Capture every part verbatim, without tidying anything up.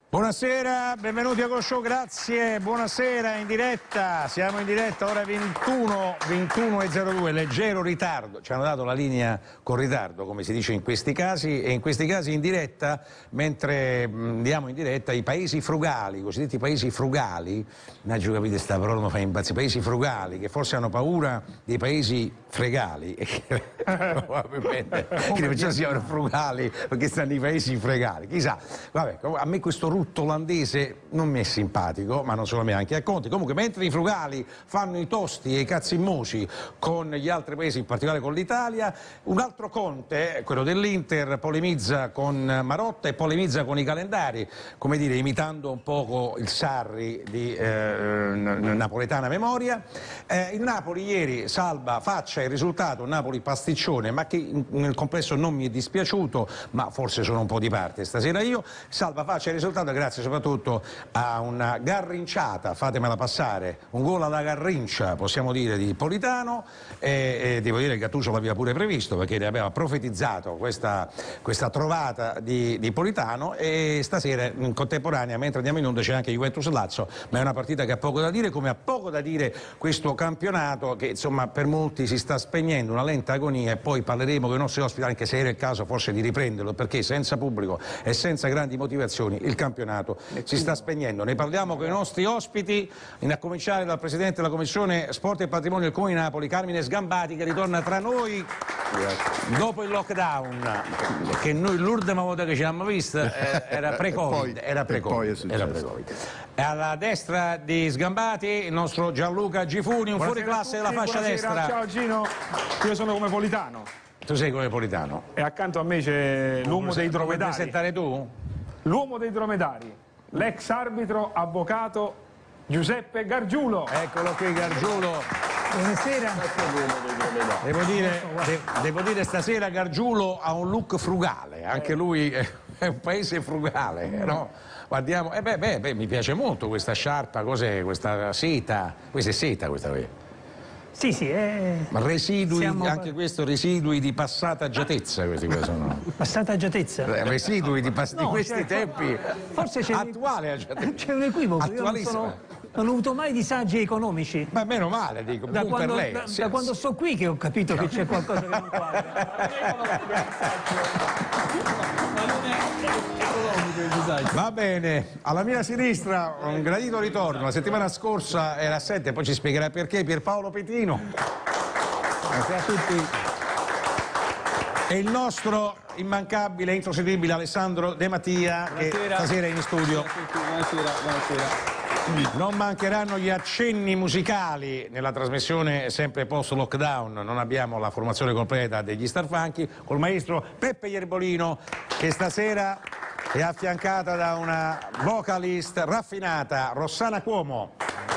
Buonasera, benvenuti a Go Show, grazie, buonasera, in diretta, siamo in diretta, ora ventuno, ventuno e zero due, leggero ritardo, ci hanno dato la linea con ritardo, come si dice in questi casi, e in questi casi in diretta, mentre andiamo in diretta, i paesi frugali, i cosiddetti paesi frugali, Naggio capite sta parola mi fa impazzire, paesi frugali, che forse hanno paura dei paesi fregali, e che probabilmente che invece siano frugali, perché stanno i paesi fregali, chissà, vabbè, a me questo rutto olandese non mi è simpatico, ma non solo a me, anche a Conte. Comunque, mentre i frugali fanno i tosti e i cazzimmosi con gli altri paesi, in particolare con l'Italia, un altro Conte, quello dell'Inter, polemizza con Marotta e polemizza con i calendari, come dire, imitando un poco il Sarri di eh, napoletana memoria. Eh, il Napoli ieri salva faccia il risultato, Napoli pasticcione, ma che nel complesso non mi è dispiaciuto, ma forse sono un po' di parte stasera io, salva faccia il risultato grazie soprattutto a una garrinciata, fatemela passare, un gol alla garrincia, possiamo dire, di Politano, e, e devo dire che Gattuso l'aveva pure previsto, perché ne aveva profetizzato questa, questa trovata di, di Politano, e stasera in contemporanea, mentre andiamo in onda, c'è anche Juventus-Lazio, ma è una partita che ha poco da dire, come ha poco da dire questo campionato che insomma per molti si sta spegnendo, una lenta agonia, e poi parleremo con i nostri ospiti, anche se era il caso forse di riprenderlo, perché senza pubblico e senza grandi motivazioni il campionato si sta spegnendo. Ne parliamo con i nostri ospiti, a cominciare dal Presidente della Commissione Sport e Patrimonio del Comune di Napoli, Carmine Sgambati, che ritorna tra noi dopo il lockdown, che noi l'ultima volta che ci abbiamo visto eh, era pre-Covid. Era pre-Covid. Era pre-Covid. Alla destra di Sgambati il nostro Gianluca Gifuni, un fuoriclasse della fascia buonasera. destra. Ciao Gino, io sono come Politano. Tu sei come Politano. E accanto a me c'è l'uomo dei dromedari. Vuoi presentare tu? L'uomo dei dromedari, l'ex arbitro avvocato Giuseppe Gargiulo. Eccolo qui Gargiulo. Buonasera. Devo dire, de, devo dire stasera Gargiulo ha un look frugale, anche lui è un paese frugale, no? Guardiamo, eh beh, beh, beh, mi piace molto questa sciarpa, cos'è questa seta? Questa è seta questa qui. Sì, sì, è... Ma residui, Siamo... anche questo residui di passata agiatezza, questi qua sono. Passata agiatezza? Residui di, pass- no, di questi cioè, tempi. Forse c'è attuale agiatezza. C'è un equivoco, io non, sono, non ho avuto mai disagi economici. Ma meno male, dico, da quando, per lei. Da, sì, da sì. quando sto qui che ho capito che c'è qualcosa che non quadra. Va bene, alla mia sinistra un gradito ritorno, la settimana scorsa era a sette, poi ci spiegherà perché, Pierpaolo Petino. Buonasera a tutti. E il nostro immancabile, insostituibile Alessandro De Mattia, buonasera, che stasera è in studio. Buonasera, buonasera. Non mancheranno gli accenni musicali nella trasmissione sempre post-lockdown, non abbiamo la formazione completa degli Starfunky, col maestro Peppe Ierbolino, che stasera è affiancata da una vocalist raffinata, Rossana Cuomo.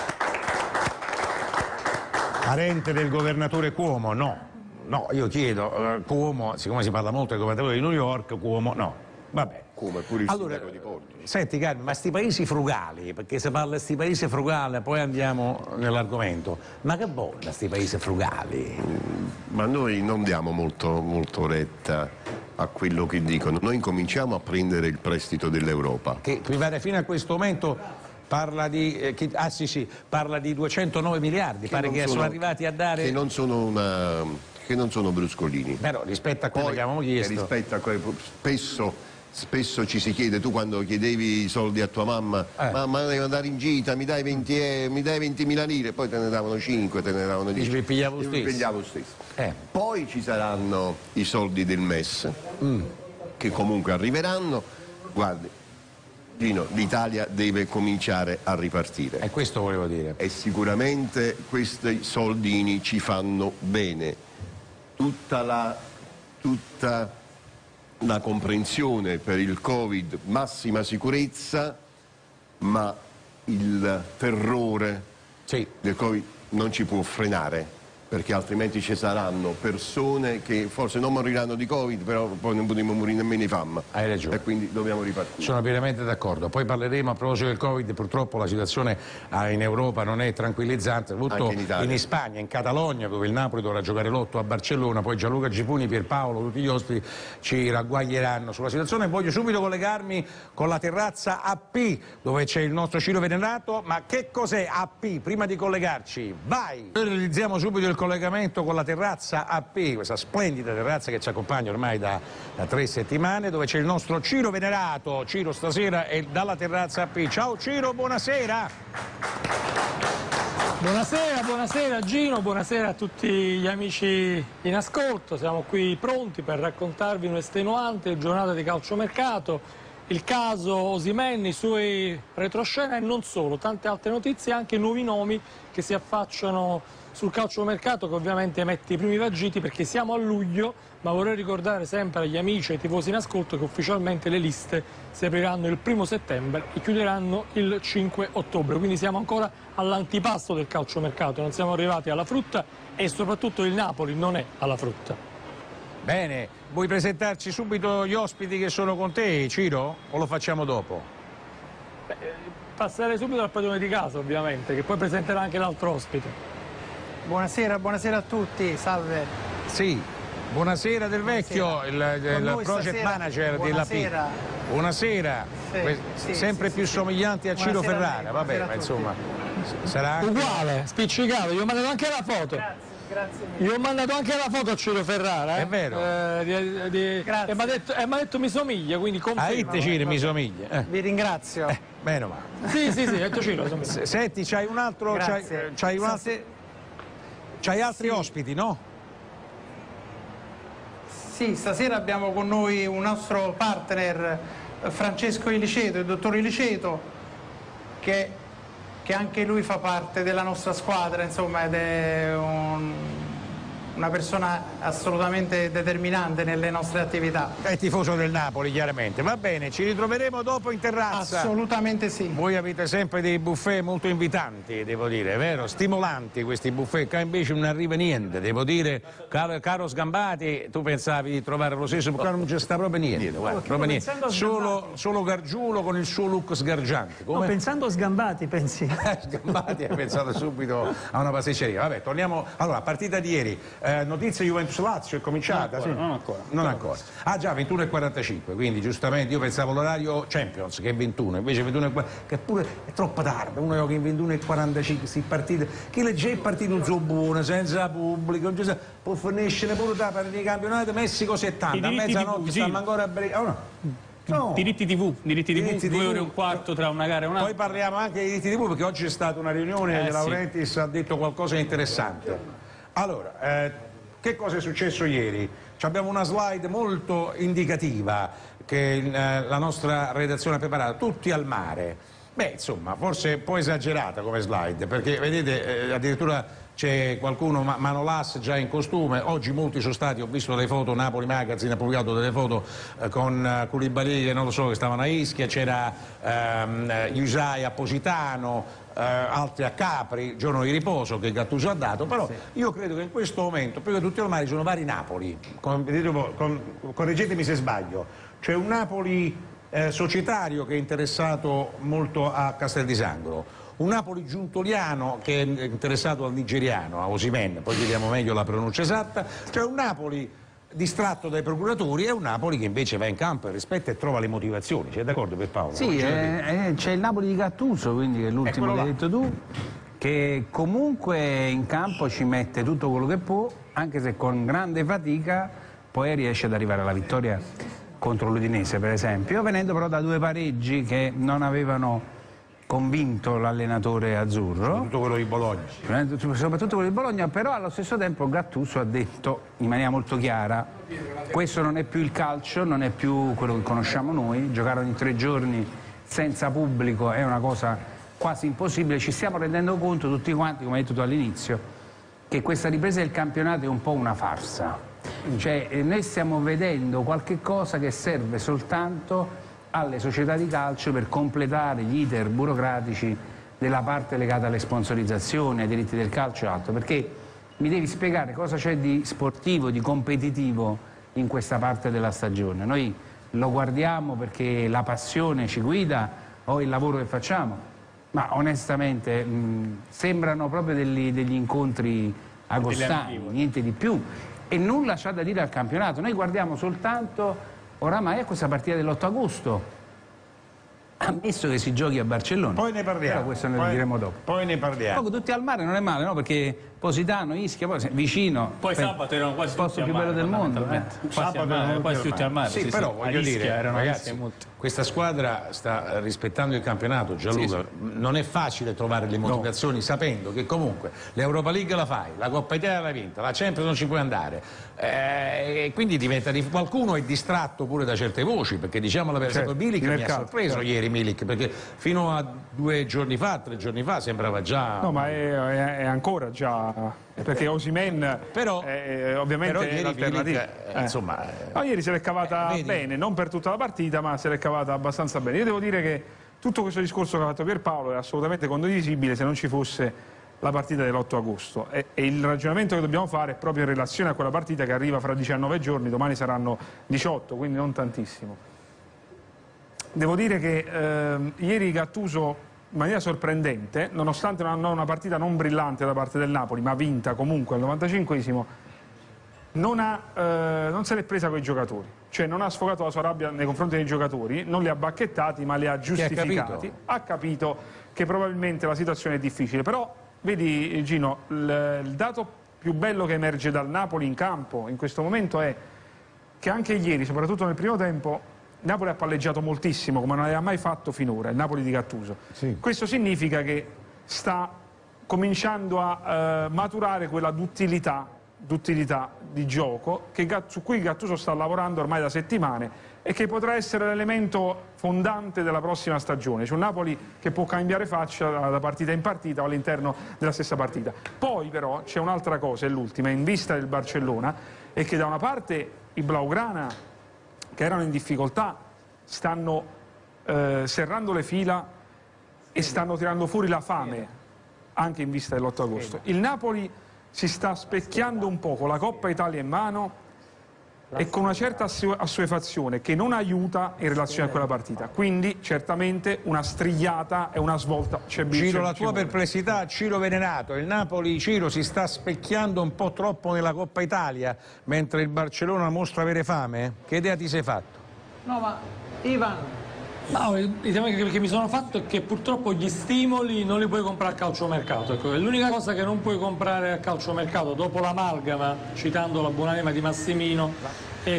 Parente del governatore Cuomo? No, no, io chiedo, uh, Cuomo, siccome si parla molto del governatore di New York, Cuomo, no, vabbè. Come pure il allora, sindaco di Porto. Senti Carmine, ma sti paesi frugali, perché se parla di sti paesi frugali, poi andiamo nell'argomento, ma che buona sti paesi frugali? Ma noi non diamo molto, molto retta a quello che dicono, noi incominciamo a prendere il prestito dell'Europa. Che mi pare fino a questo momento parla di, eh, che, ah sì sì, parla di duecentonove miliardi, che pare che sono, sono arrivati a dare... Che non sono una... che non sono bruscolini. Però rispetto a quello Poi, che avevamo chiesto... rispetto a quello, spesso... Spesso ci si chiede, tu quando chiedevi i soldi a tua mamma, eh. mamma devo andare in gita, mi dai venti, eh, mi dai ventimila lire, poi te ne davano cinque, te ne davano dieci. Mi pigliavo Io stesso. Mi pigliavo stesso. Eh. Poi ci saranno i soldi del M E S, mm. che comunque arriveranno. Guardi, Gino, l'Italia deve cominciare a ripartire. E questo volevo dire. E sicuramente questi soldini ci fanno bene. Tutta la... Tutta la comprensione per il Covid, massima sicurezza, ma il terrore sì. del Covid non ci può frenare. perché altrimenti ci saranno persone che forse non moriranno di Covid, però poi non potremo morire nemmeno di fame. Hai ragione. E quindi dobbiamo ripartire. Sono pienamente d'accordo. Poi parleremo a proposito del Covid, purtroppo la situazione in Europa non è tranquillizzante, soprattutto Anche in Italia. in Spagna, in Catalogna, dove il Napoli dovrà giocare l'otto a Barcellona, poi Gianluca Gipuni, Pierpaolo, tutti gli ospiti ci ragguaglieranno sulla situazione. Voglio subito collegarmi con la terrazza A P, dove c'è il nostro Ciro Venerato. Ma che cos'è A P? Prima di collegarci, vai! Noi realizziamo subito il collegamento con la terrazza A P, questa splendida terrazza che ci accompagna ormai da, da tre settimane, dove c'è il nostro Ciro Venerato. Ciro stasera è dalla terrazza A P. Ciao Ciro, buonasera! Buonasera, buonasera Gino, buonasera a tutti gli amici in ascolto. Siamo qui pronti per raccontarvi un'estenuante giornata di calciomercato, il caso Osimhen, i suoi retroscena e non solo, tante altre notizie, anche nuovi nomi che si affacciano sul calciomercato, che ovviamente mette i primi vagiti perché siamo a luglio, ma vorrei ricordare sempre agli amici e ai tifosi in ascolto che ufficialmente le liste si apriranno il primo settembre e chiuderanno il cinque ottobre, quindi siamo ancora all'antipasto del calciomercato, non siamo arrivati alla frutta e soprattutto il Napoli non è alla frutta. Bene, vuoi presentarci subito gli ospiti che sono con te, Ciro? O lo facciamo dopo? Beh, passerei subito al padrone di casa, ovviamente, che poi presenterà anche l'altro ospite. Buonasera, buonasera a tutti, salve. Sì, buonasera Del Vecchio, Buonasera. il, il Con noi project stasera, manager della P. buonasera. Buonasera, Sì, Que- sì, sempre sì, più sì. somiglianti a Ciro Buonasera a Ferrara, lei, vabbè, buonasera ma a insomma sarà anche... Uguale, spiccicato, gli ho mandato anche la foto. Grazie, grazie mille. Gli ho mandato anche la foto a Ciro Ferrara. Eh? È vero. Eh, di- di- Grazie. E mi ha detto, e m'ha detto mi somiglia, quindi A conferma. Itte Ciro mi somiglia. Eh, Vi ringrazio. meno male. Sì, sì, sì, ha detto Ciro, somiglia. S- Senti, c'hai un altro... C'hai, Grazie. c'hai un altro... Stase- C'hai altri Sì. ospiti, no? Sì, stasera abbiamo con noi un nostro partner, eh, Francesco Iliceto, il dottor Iliceto, che, che anche lui fa parte della nostra squadra, insomma, ed è un- una persona assolutamente determinante nelle nostre attività. È tifoso del Napoli, chiaramente. Va bene, ci ritroveremo dopo in terrazza. Assolutamente sì. Voi avete sempre dei buffet molto invitanti, devo dire, vero? Stimolanti questi buffet, qua invece non arriva niente, devo dire, caro, caro Sgambati, tu pensavi di trovare lo stesso, qua non c'è sta proprio niente, guarda, perché proprio niente. pensando a Solo, Sgambati. solo Gargiulo con il suo look sgargiante. No, Come? pensando a Sgambati, pensi? Sgambati ha pensato subito a una pasticceria. Vabbè, torniamo. Allora, partita di ieri, eh, notizia Juventus-Lazio è cominciata? Non ancora, sì? non ancora. Non ancora. Ah già, ventuno e quarantacinque, quindi giustamente io pensavo l'orario Champions che è ventuno, invece ventuno e quarantacinque, che pure è troppo tardi, uno gioca in ventuno e quarantacinque, si partite, che legge è partito un so buono, senza pubblico, non ci sa- può finiscere pure da partita di campionato, Messico settanta, a I diritti mezzanotte tivù, stanno Gino. ancora a bre- oh, no. No. Diritti tivù, diritti tivù, Diritti due tivù. ore e un quarto tra una gara e un'altra. Poi parliamo anche di diritti tivù perché oggi c'è stata una riunione Eh, De sì. Laurentiis ha detto qualcosa di interessante. Allora, eh, che cosa è successo ieri? Ci abbiamo una slide molto indicativa che eh, la nostra redazione ha preparato, tutti al mare. Beh, insomma, forse un po' esagerata come slide, perché vedete eh, addirittura c'è qualcuno, ma- Manolas già in costume, oggi molti sono stati, ho visto delle foto, Napoli Magazine ha pubblicato delle foto eh, con eh, Koulibaly, che non lo so, che stavano a Ischia, c'era ehm, Usai a Positano, eh, altri a Capri, giorno di riposo che Gattuso ha dato, però io credo che in questo momento, prima di tutti ormai, ci sono vari Napoli, con- vedete un po', con- correggetemi se sbaglio, c'è un Napoli eh, societario che è interessato molto a Castel di Sangro, un Napoli giuntoliano che è interessato al nigeriano, a Osimhen, poi chiediamo meglio la pronuncia esatta, cioè un Napoli distratto dai procuratori e un Napoli che invece va in campo e rispetta e trova le motivazioni. Sei d'accordo per Paolo? Sì, eh, eh, c'è il Napoli di Gattuso, quindi che è l'ultimo Eccolo che hai là. detto tu, che comunque in campo ci mette tutto quello che può, anche se con grande fatica poi riesce ad arrivare alla vittoria contro l'Udinese, per esempio, venendo però da due pareggi che non avevano convinto l'allenatore azzurro, Tutto quello di Bologna. soprattutto quello di Bologna, però allo stesso tempo Gattuso ha detto in maniera molto chiara: questo non è più il calcio, non è più quello che conosciamo noi, giocare ogni tre giorni senza pubblico è una cosa quasi impossibile, ci stiamo rendendo conto tutti quanti, come hai detto tu all'inizio, che questa ripresa del campionato è un po' una farsa, cioè eh, noi stiamo vedendo qualche cosa che serve soltanto alle società di calcio per completare gli iter burocratici della parte legata alle sponsorizzazioni, ai diritti del calcio e altro, perché mi devi spiegare cosa c'è di sportivo, di competitivo in questa parte della stagione. Noi lo guardiamo perché la passione ci guida o il lavoro che facciamo, ma onestamente mh, sembrano proprio degli, degli incontri agostani, niente di più, e nulla c'ha da dire al campionato. Noi guardiamo soltanto oramai a questa partita dell'otto agosto, ammesso che si giochi a Barcellona. Poi ne parliamo. Però questo ne poi, diremo dopo. Poi ne parliamo. Poco tutti al mare non è male, no? Perché Positano, Ischia, poi vicino. Poi sabato erano quasi il posto tutti più al bello mare, del mondo. Eh. Quasi al mare, quasi tutti al mare. Sì, sì, però sì. voglio A Ischia dire, erano ragazzi, anche molti. questa squadra sta rispettando il campionato, Gianluca. Sì, Non è facile trovare le motivazioni, no, sapendo che comunque l'Europa League la fai, la Coppa Italia l'hai vinta, la Champions non ci puoi andare. Eh, e quindi diventa di... qualcuno è distratto pure da certe voci, perché diciamo la verità, certo, Milik mi mercato, ha sorpreso certo. ieri Milik, perché fino a due giorni fa, tre giorni fa sembrava già... No, ma è, è, è ancora già... Perché Osimhen però, è ovviamente però ieri l'alternativa. Milik, eh, insomma, no, ieri se l'è cavata eh, vedi? bene, non per tutta la partita, ma se l'è cavata abbastanza bene. Io devo dire che tutto questo discorso che ha fatto Pierpaolo è assolutamente condivisibile se non ci fosse la partita dell'otto agosto. E, e il ragionamento che dobbiamo fare è proprio in relazione a quella partita che arriva fra diciannove giorni, domani saranno diciotto, quindi non tantissimo. Devo dire che eh, ieri Gattuso, in maniera sorprendente, nonostante una, una partita non brillante da parte del Napoli, ma vinta comunque al novantacinquesimo, non, ha, eh, non se l'è presa con i giocatori, cioè non ha sfogato la sua rabbia nei confronti dei giocatori, non li ha bacchettati ma li ha giustificati. Ha capito? ha capito che probabilmente la situazione è difficile, però vedi Gino, il, il dato più bello che emerge dal Napoli in campo in questo momento è che anche ieri, soprattutto nel primo tempo, Napoli ha palleggiato moltissimo, come non aveva mai fatto finora, il Napoli di Gattuso. Sì. Questo significa che sta cominciando a eh, maturare quella duttilità, duttilità di gioco che, su cui Gattuso sta lavorando ormai da settimane e che potrà essere l'elemento fondante della prossima stagione. C'è un Napoli che può cambiare faccia da partita in partita o all'interno della stessa partita. Poi però c'è un'altra cosa, è l'ultima, in vista del Barcellona, è che da una parte i Blaugrana, che erano in difficoltà, stanno eh, serrando le fila e stanno tirando fuori la fame anche in vista dell'otto agosto. Il Napoli si sta specchiando un po' con la Coppa Italia in mano e con una certa assuefazione che non aiuta in relazione a quella partita, quindi certamente una strigliata e una svolta c'è bisogno. Ciro, la tua perplessità, Ciro Venenato, il Napoli, Ciro, si sta specchiando un po' troppo nella Coppa Italia mentre il Barcellona mostra avere fame? Che idea ti sei fatto? No, ma Ivan, no, l'idea che mi sono fatto è che purtroppo gli stimoli non li puoi comprare al calciomercato. Ecco, l'unica cosa che non puoi comprare al calciomercato dopo l'amalgama, citando la buonanima di Massimino, è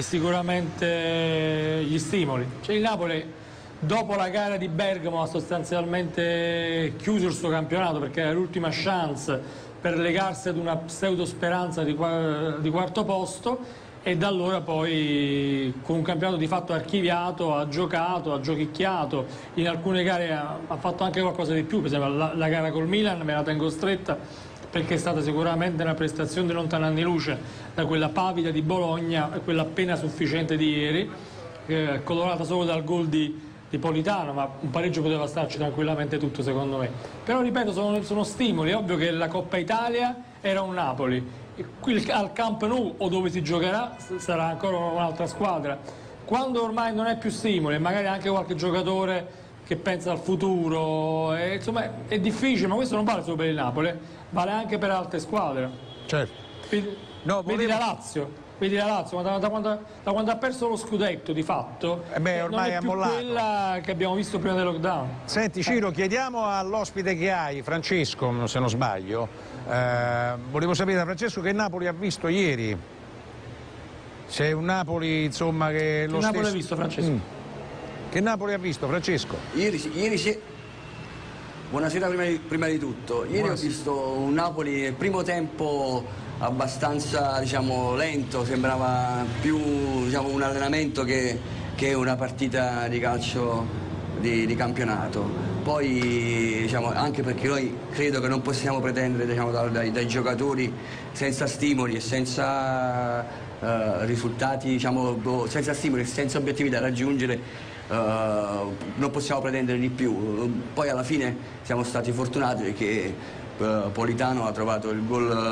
sicuramente gli stimoli. Cioè il Napoli dopo la gara di Bergamo ha sostanzialmente chiuso il suo campionato perché era l'ultima chance per legarsi ad una pseudo speranza di, di quarto posto, e da allora poi con un campionato di fatto archiviato ha giocato, ha giochicchiato, in alcune gare ha, ha fatto anche qualcosa di più, per esempio la, la gara col Milan me la tengo stretta perché è stata sicuramente una prestazione di lontana anni luce da quella pavida di Bologna e quella appena sufficiente di ieri, eh, colorata solo dal gol di, di Politano, ma un pareggio poteva starci tranquillamente tutto secondo me. Però ripeto, sono, sono stimoli, è ovvio che la Coppa Italia era un Napoli, qui al Camp Nou o dove si giocherà sarà ancora un'altra squadra. Quando ormai non è più stimoli e magari anche qualche giocatore che pensa al futuro, e, insomma è difficile, ma questo non vale solo per il Napoli, vale anche per altre squadre. Certo. Vedi, No, vedi volevo... la Lazio, vedi la Lazio, da, da, quando, da quando ha perso lo scudetto di fatto, eh beh, ormai non è è più mollato. quella che abbiamo visto prima del lockdown. Senti Ciro, chiediamo all'ospite che hai, Francesco, se non sbaglio, eh, volevo sapere da Francesco che Napoli ha visto ieri. C'è un Napoli, insomma, che lo Che Napoli stesso... ha visto, Francesco? Mm. Che Napoli ha visto, Francesco? Ieri, ieri sì. Buonasera prima di, prima di tutto. Ieri Buonasera. Ho visto un Napoli nel primo tempo abbastanza, diciamo, lento, sembrava più, diciamo, un allenamento che, che una partita di calcio di, di campionato. Poi, diciamo, anche perché noi credo che non possiamo pretendere, diciamo, dai, dai giocatori senza stimoli e senza uh, risultati, diciamo, senza stimoli e senza obiettivi da raggiungere. Uh, non possiamo pretendere di più. Poi alla fine siamo stati fortunati perché uh, Politano ha trovato il gol uh,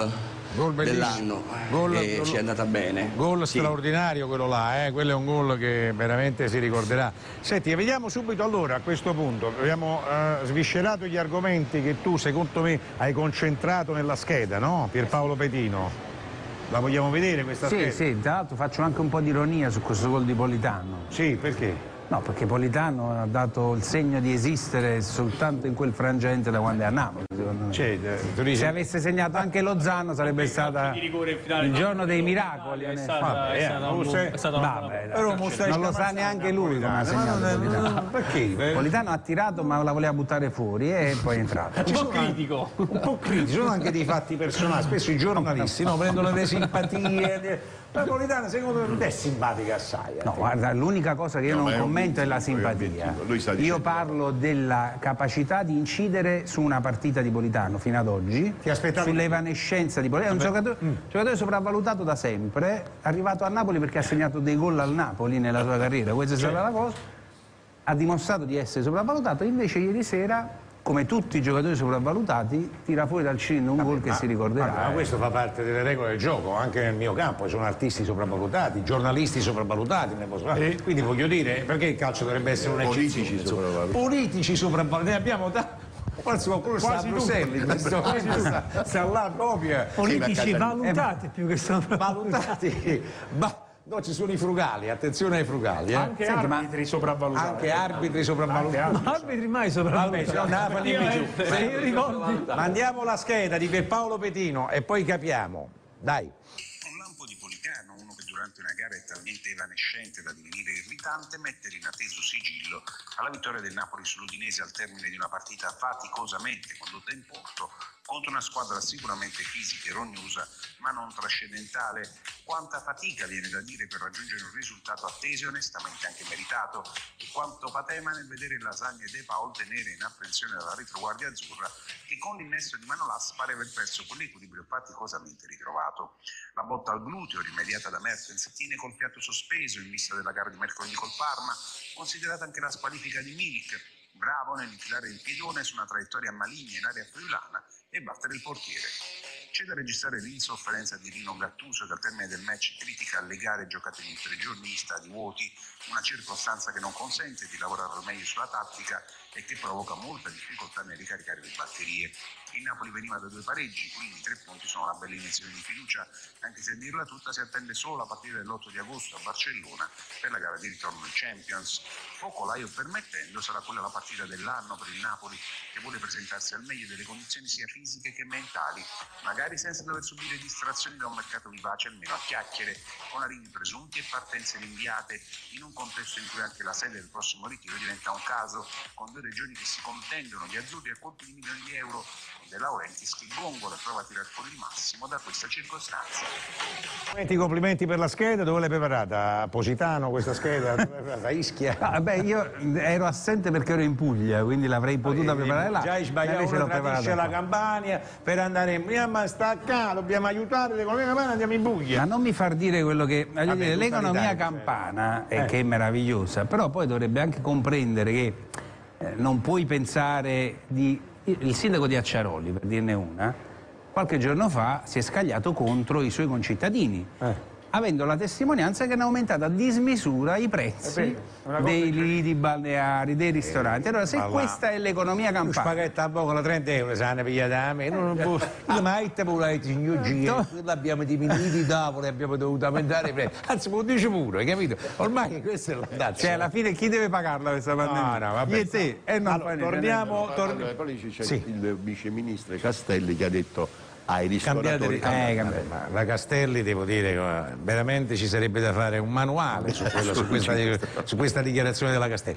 Gol bellissimo. dell'anno Gol- e gol- ci è andata bene. Gol Sì. straordinario quello là, eh? Quello è un gol che veramente si ricorderà. Senti, vediamo subito allora a questo punto, abbiamo eh, sviscerato gli argomenti che tu secondo me hai concentrato nella scheda, no? Pierpaolo Petino. La vogliamo vedere questa Sì, scheda? sì, tra l'altro faccio anche un po' di ironia su questo gol di Politano. Sì, perché? No, perché Politano ha dato il segno di esistere soltanto in quel frangente da quando è a Napoli, secondo me. Cioè, tu dici... Se avesse segnato anche Lozano sarebbe stata di rigore in finale, il no, giorno dei no, miracoli. è eh. stata, Vabbè, è stata non un- sei- è stata una- Vabbè, dai. Però mo stai Non lo sa scampazzando neanche lui come ha Politano, segnato ma non- Politano. Perché? Politano ha tirato ma la voleva buttare fuori e poi è entrato. un po' critico. Un po' critici, sono anche dei fatti personali, spesso i giornalisti no, prendono le simpatie. La Politano secondo me non è simpatica assai. eh. No, guarda, l'unica cosa che io No, ma non è commento è la obiettivo, è simpatia. obiettivo. Lui sta Io dicendo- parlo della capacità di incidere su una partita di Politano fino ad oggi, Ti aspettavi- sull'evanescenza di Politano. È un giocatore, giocatore sopravvalutato da sempre, arrivato a Napoli perché ha segnato dei gol al Napoli nella sua carriera, questa è stata la cosa. Ha dimostrato di essere sopravvalutato, invece ieri sera, come tutti i giocatori sopravvalutati, tira fuori dal cilindro un gol che si ricorderà. Vabbè, ma questo fa parte delle regole del gioco, anche nel mio campo ci sono artisti sopravvalutati, giornalisti sopravvalutati, ne posso- quindi voglio dire, perché il calcio dovrebbe essere un'eccezione? Politici insomma? sopravvalutati. Politici sopravvalutati, ne abbiamo tanti. Quasi qualcuno sta a Bruxelles, in questo momento sta, sta là proprio. Politici valutati più che sopravvalutati. Valutati, ma no, ci sono i frugali, attenzione ai frugali. Eh. Anche Senti, ma- arbitri sopravvalutati. Anche arbitri sopravvalutati. Ma arbitri mai Vabbè, sopravvalutati. se no, andava a dirmi giù. Se io ricordo. Mandiamo la scheda di Pierpaolo Petino e poi capiamo. Dai. Un lampo di Politano, uno che durante una gara è talmente evanescente da divenire irritante, mette l'inatteso sigillo alla vittoria del Napoli sull'Udinese al termine di una partita faticosamente condotta in porto contro una squadra sicuramente fisica e rognosa ma non trascendentale. Quanta fatica viene da dire per raggiungere un risultato atteso e onestamente anche meritato, e quanto patema nel vedere Lasagne e De Paul tenere in apprensione dalla retroguardia azzurra che con l'innesto di Manolas pare aver perso quell'equilibrio faticosamente ritrovato. La botta al gluteo rimediata da Mertens tiene col fiato sospeso in vista della gara di mercoledì col Parma, considerata anche la squalifica di Milik, bravo nell'infilare il piedone su una traiettoria maligna in area friulana e battere il portiere. C'è da registrare l'insofferenza di Rino Gattuso che al termine del match critica le gare giocate in tre giorni in stadi vuoti, una circostanza che non consente di lavorare al meglio sulla tattica e che provoca molta difficoltà nel ricaricare le batterie. Il Napoli veniva da due pareggi, quindi i tre punti sono una bella iniezione di fiducia, anche se a dirla tutta si attende solo la partita dell'otto di agosto a Barcellona per la gara di ritorno ai Champions. Focolaio permettendo sarà quella la partita dell'anno per il Napoli, che vuole presentarsi al meglio delle condizioni sia fisiche che mentali, magari senza dover subire distrazioni da un mercato vivace almeno a chiacchiere, con arrivi presunti e partenze rinviate, in un contesto in cui anche la sede del prossimo ritiro diventa un caso, con due regioni che si contendono gli azzurri a colpi di milioni di euro, De Laurentiis che gongola e prova a tirar fuori il massimo da questa circostanza. Complimenti, complimenti per la scheda, dove l'hai preparata? A Positano questa scheda? Dove l'hai preparata? A Ischia? Ah, beh, io ero assente perché ero in Puglia, quindi l'avrei potuta preparare là. Già hai sbagliato, invece uno l'ho preparata tradisce la qua. Campania per andare in Miama, sta qua, dobbiamo aiutare l'economia campana, andiamo in Puglia. Ma non mi far dire quello che... voglio Vabbè, dire, tutta l'economia l'Italia, campana, cioè. è che è meravigliosa, però poi dovrebbe anche comprendere che eh, non puoi pensare di... Il sindaco di Acciaroli, per dirne una, qualche giorno fa si è scagliato contro i suoi concittadini, Eh. avendo la testimonianza che hanno aumentato a dismisura i prezzi È vero, è una cosa dei incredibile. lidi balneari, dei ristoranti. Allora, se ma là. questa è l'economia Un campana... spaghetto a poco da trenta euro, se ne pigliata da me, non può... Io ma hai te pure signor Giro, abbiamo diminuito i tavoli, abbiamo dovuto aumentare i prezzi, anzi me lo dice pure, capito? Ormai questo è l'andazzo. Cioè, alla fine chi deve pagarla questa pandemia? No, no, vabbè. Io e te. E non Allora, fai niente. torniamo, torni- Allora, poi c'è Sì. il viceministro Castelli che ha detto ai Cambiate ristoratori eh, cambiate. Ma la Castelli devo dire che veramente ci sarebbe da fare un manuale su, quello, su, questa, su questa dichiarazione della Castelli.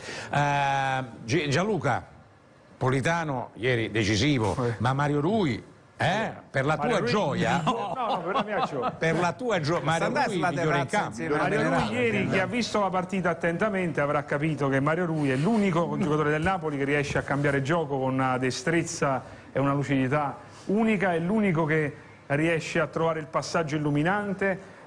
Uh, Gi- Gianluca, Politano ieri decisivo, ma Mario Rui eh, per la tua Mario Rui- gioia, No, no, per la mia gioia. per la tua gioia, Mario andare Rui sulla migliore in terrazza campo. insieme a Mario Rui Generale. ieri, chi ha visto la partita attentamente avrà capito che Mario Rui è l'unico giocatore del Napoli che riesce a cambiare gioco con una destrezza e una lucidità unica, è l'unico che riesce a trovare il passaggio illuminante,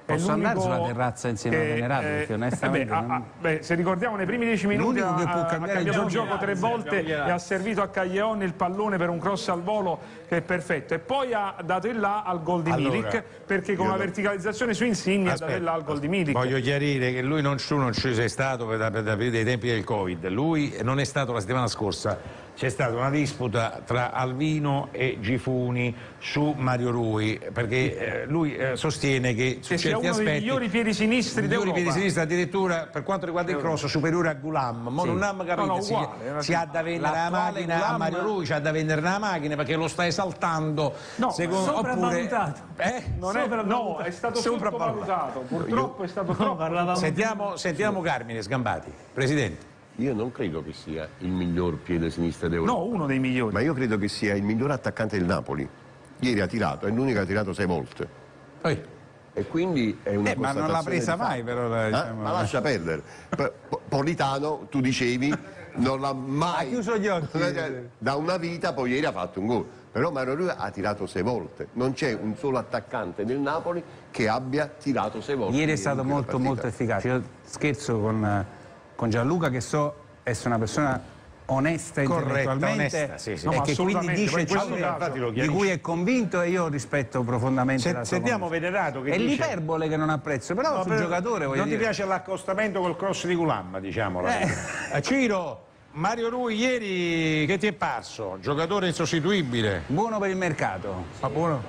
Posso andare sulla terrazza insieme a Venerato? Eh, perché onestamente beh, non... ah, beh, se ricordiamo nei primi dieci minuti ha, L'unico che può ha cambiare il cambiato il gioco gioco tre volte e ha servito a Caglion il pallone per un cross al volo che è perfetto, e poi ha dato il là al gol di Allora, Milik, perché con io una lo- verticalizzazione su Insigne ha dato il là al gol di Milik. Voglio chiarire che lui non, tu non ci sei stato per, per, per dei tempi del Covid, lui non è stato la settimana scorsa. C'è stata una disputa tra Alvino e Gifuni su Mario Rui, perché eh, lui eh, sostiene che su Che sia certi uno dei aspetti migliori piedi sinistri migliori d'Europa. piedi sinistri, addirittura per quanto riguarda il cross superiore a Gulam. Ma Sì. non abbiamo capito, No, no, si, uguale, si ha da vendere la l'attuale macchina a Gulam- Mario Rui, c'ha da vendere la macchina perché lo sta esaltando. No, secondo, sopravvalutato. oppure, eh? Non è, no, è stato sottovalutato, purtroppo è stato troppo. Sentiamo, sentiamo Carmine Sgambati, Presidente. Io non credo che sia il miglior piede sinistro d'Europa. No, uno dei migliori. Ma io credo che sia il miglior attaccante del Napoli. Ieri ha tirato, è l'unico che ha tirato sei volte. Poi. E quindi è una Eh, ma non l'ha constatazione presa di fatto. mai, però, la- Eh? diciamo- Ma lascia perdere. P- P- Politano, tu dicevi, non l'ha mai... Ha chiuso gli occhi. Da una vita, poi ieri ha fatto un gol. Però Mario Rui ha tirato sei volte. Non c'è un solo attaccante del Napoli che abbia tirato sei volte. Ieri è stato in quella molto partita. molto efficace. Io scherzo con, eh, con Gianluca, che so essere una persona onesta Corretta, intellettualmente, onesta, sì, sì. e No, ma che quindi assolutamente, dice poi ciò questo che- caso- infatti lo di chiarisce. cui è convinto, e io rispetto profondamente Se- la sua sentiamo convinzione. Venerato che È dice... l'iperbole che non apprezzo, però No, sul però giocatore voglio non dire... ti piace l'accostamento col cross di Gulam, diciamo. Eh. Eh, Ciro, Mario Rui ieri che ti è parso? Giocatore insostituibile. Buono per il mercato. Ma buono.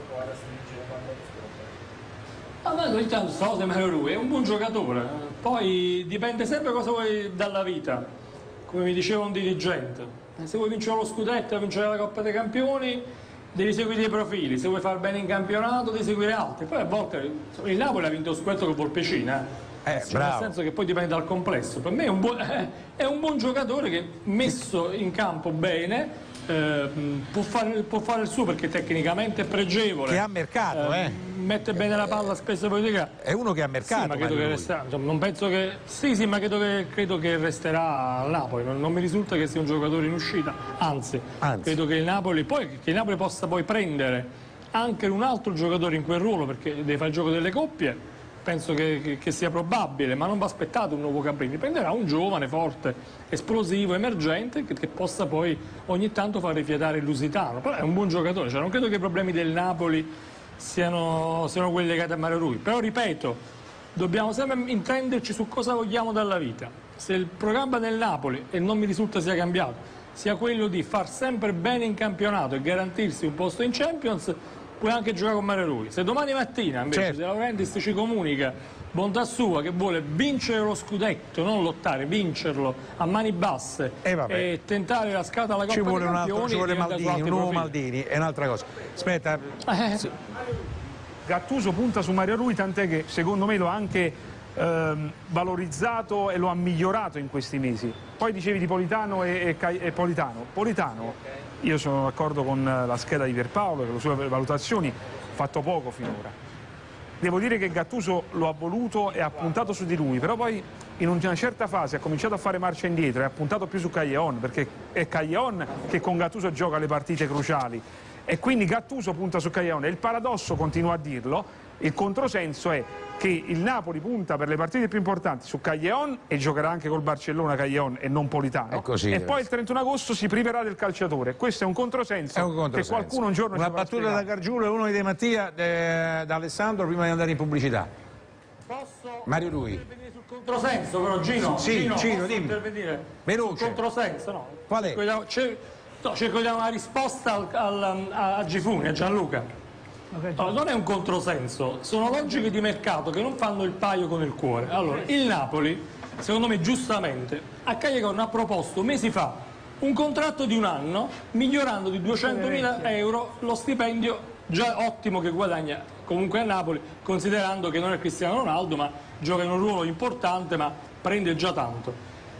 A me ogni tanto sta cosa di Mario Rui è un buon giocatore, poi dipende sempre cosa vuoi dalla vita, come mi diceva un dirigente. Se vuoi vincere lo scudetto e vincere la Coppa dei Campioni, devi seguire i profili, se vuoi far bene in campionato devi seguire altri. Poi a volte il Napoli ha vinto lo scudetto con Volpecina, eh. Eh, Cioè, bravo. nel senso che poi dipende dal complesso. Per me è un, buon, è un buon giocatore che messo in campo bene eh, può, fare, può fare il suo, perché tecnicamente è pregevole, Che ha mercato, eh. mette bene la palla, spesso poi dica. È uno che ha mercato. Sì, ma credo Mario che Rui. resterà, insomma, non penso che. Sì, sì, ma credo che, credo che resterà al Napoli. Non, non mi risulta che sia un giocatore in uscita, anzi, Anzi. credo che il Napoli poi che il Napoli possa poi prendere anche un altro giocatore in quel ruolo, perché deve fare il gioco delle coppie. Penso che, che- che sia probabile, ma non va aspettato un nuovo Cabrini, prenderà un giovane, forte, esplosivo, emergente, che, che possa poi ogni tanto far rifiatare il Lusitano. Però è un buon giocatore, cioè non credo che i problemi del Napoli siano, siano quelli legati a Mario Rui. Però ripeto, dobbiamo sempre intenderci su cosa vogliamo dalla vita. Se il programma del Napoli, e non mi risulta sia cambiato, sia quello di far sempre bene in campionato e garantirsi un posto in Champions, puoi anche giocare con Mario Rui. Se domani mattina invece Certo. De Laurentiis ci comunica, bontà sua, che vuole vincere lo scudetto, non lottare, vincerlo a mani basse Eh, vabbè. e tentare la scala alla Coppa Ci vuole dei un altro, Campioni, ci vuole diventa su Maldini, altri un nuovo profili. Maldini, è un'altra cosa. Aspetta, Eh, Gattuso punta su Mario Rui, tant'è che secondo me lo ha anche ehm, valorizzato e lo ha migliorato in questi mesi. Poi dicevi di Politano e, e Cai- e Politano. Politano, io sono d'accordo con la scheda di Pierpaolo, con le sue valutazioni, ha fatto poco finora. Devo dire che Gattuso lo ha voluto e ha puntato su di lui, però poi in una certa fase ha cominciato a fare marcia indietro e ha puntato più su Caglion, perché è Caglion che con Gattuso gioca le partite cruciali. E quindi Gattuso punta su Caglion, e il paradosso, continua a dirlo, il controsenso è che il Napoli punta per le partite più importanti su Caglion e giocherà anche col Barcellona Caglion e non Politano, È così, e deve poi il trentuno agosto si priverà del calciatore. Questo è un controsenso, è un controsenso. che qualcuno un giorno Una ci farà battuta spiegare. da Gargiulo e uno di De Mattia, eh, da Alessandro, prima di andare in pubblicità. posso Mario Rui. intervenire sul controsenso, però Gino, Sì, Gino, Gino, posso dimmi. intervenire Veloce. sul controsenso? No. Qual è? Cerco di dare- cer- no, cerco di dare una risposta al, al- a, a Gifuni, a Gianluca. Allora, non è un controsenso, sono logiche di mercato che non fanno il paio con il cuore. Allora, il Napoli, secondo me giustamente, a Cagliari ha proposto mesi fa un contratto di un anno, migliorando di duecentomila euro lo stipendio già ottimo che guadagna comunque a Napoli, considerando che non è Cristiano Ronaldo, ma gioca in un ruolo importante, ma prende già tanto.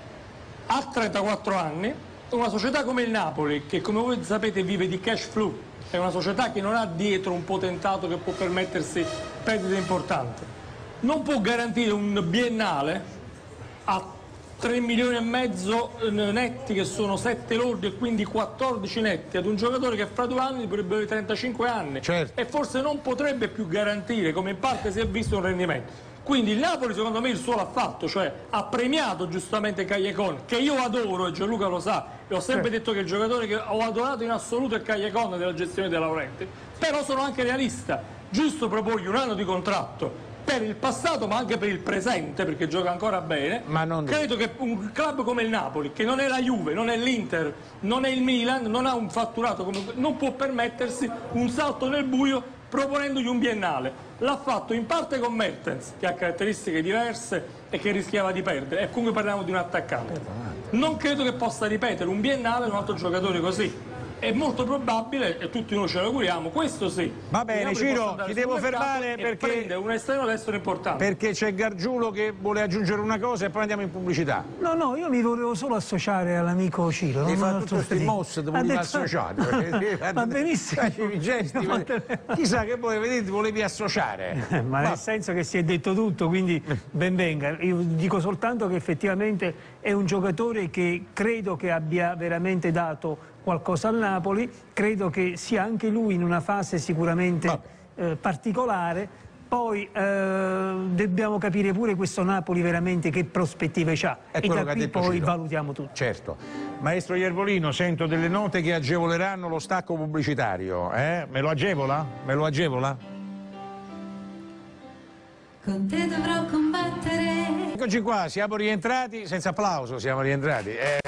Ha trentaquattro anni, una società come il Napoli, che come voi sapete vive di cash flow, è una società che non ha dietro un potentato che può permettersi perdite importanti, non può garantire un biennale a tre milioni e mezzo netti, che sono sette lordi e quindi quattordici netti, ad un giocatore che fra due anni dovrebbe avere trentacinque anni, certo. E forse non potrebbe più garantire, come in parte si è visto, un rendimento. Quindi il Napoli secondo me il suo l'ha fatto, cioè ha premiato giustamente Callejon, che io adoro e Gianluca lo sa, e ho sempre detto che il giocatore che ho adorato in assoluto è Callejon della gestione De Laurenti, però sono anche realista, giusto proporgli un anno di contratto per il passato ma anche per il presente, perché gioca ancora bene. Ma non... Credo che un club come il Napoli, che non è la Juve, non è l'Inter, non è il Milan, non ha un fatturato, come... non può permettersi un salto nel buio proponendogli un biennale. L'ha fatto in parte con Mertens, che ha caratteristiche diverse e che rischiava di perdere, e comunque parliamo di un attaccante. Non credo che possa ripetere un biennale un altro giocatore così. È molto probabile, e tutti noi ce lo auguriamo, questo sì. Va bene, Ciro, ti devo fermare perché prende un esterno destro importante. Perché c'è Gargiulo che vuole aggiungere una cosa e poi andiamo in pubblicità. No, no, io mi volevo solo associare all'amico Ciro. Ti fa tutto questi mosse, ti volevi associare. Va benissimo. Gesti, chissà che volevi vedere, ti volevi associare. Ma nel senso che si è detto tutto, quindi ben venga. Io dico soltanto che effettivamente è un giocatore che credo che abbia veramente dato qualcosa al Napoli, credo che sia anche lui in una fase sicuramente eh, particolare, poi eh, dobbiamo capire pure questo Napoli veramente che prospettive c'ha, e da qui poi Ciro. Valutiamo tutto. Certo. Maestro Iervolino, sento delle note che agevoleranno lo stacco pubblicitario, eh? Me lo agevola? Me lo agevola? Con te dovrò combattere. Eccoci qua, siamo rientrati, senza applauso siamo rientrati. Eh,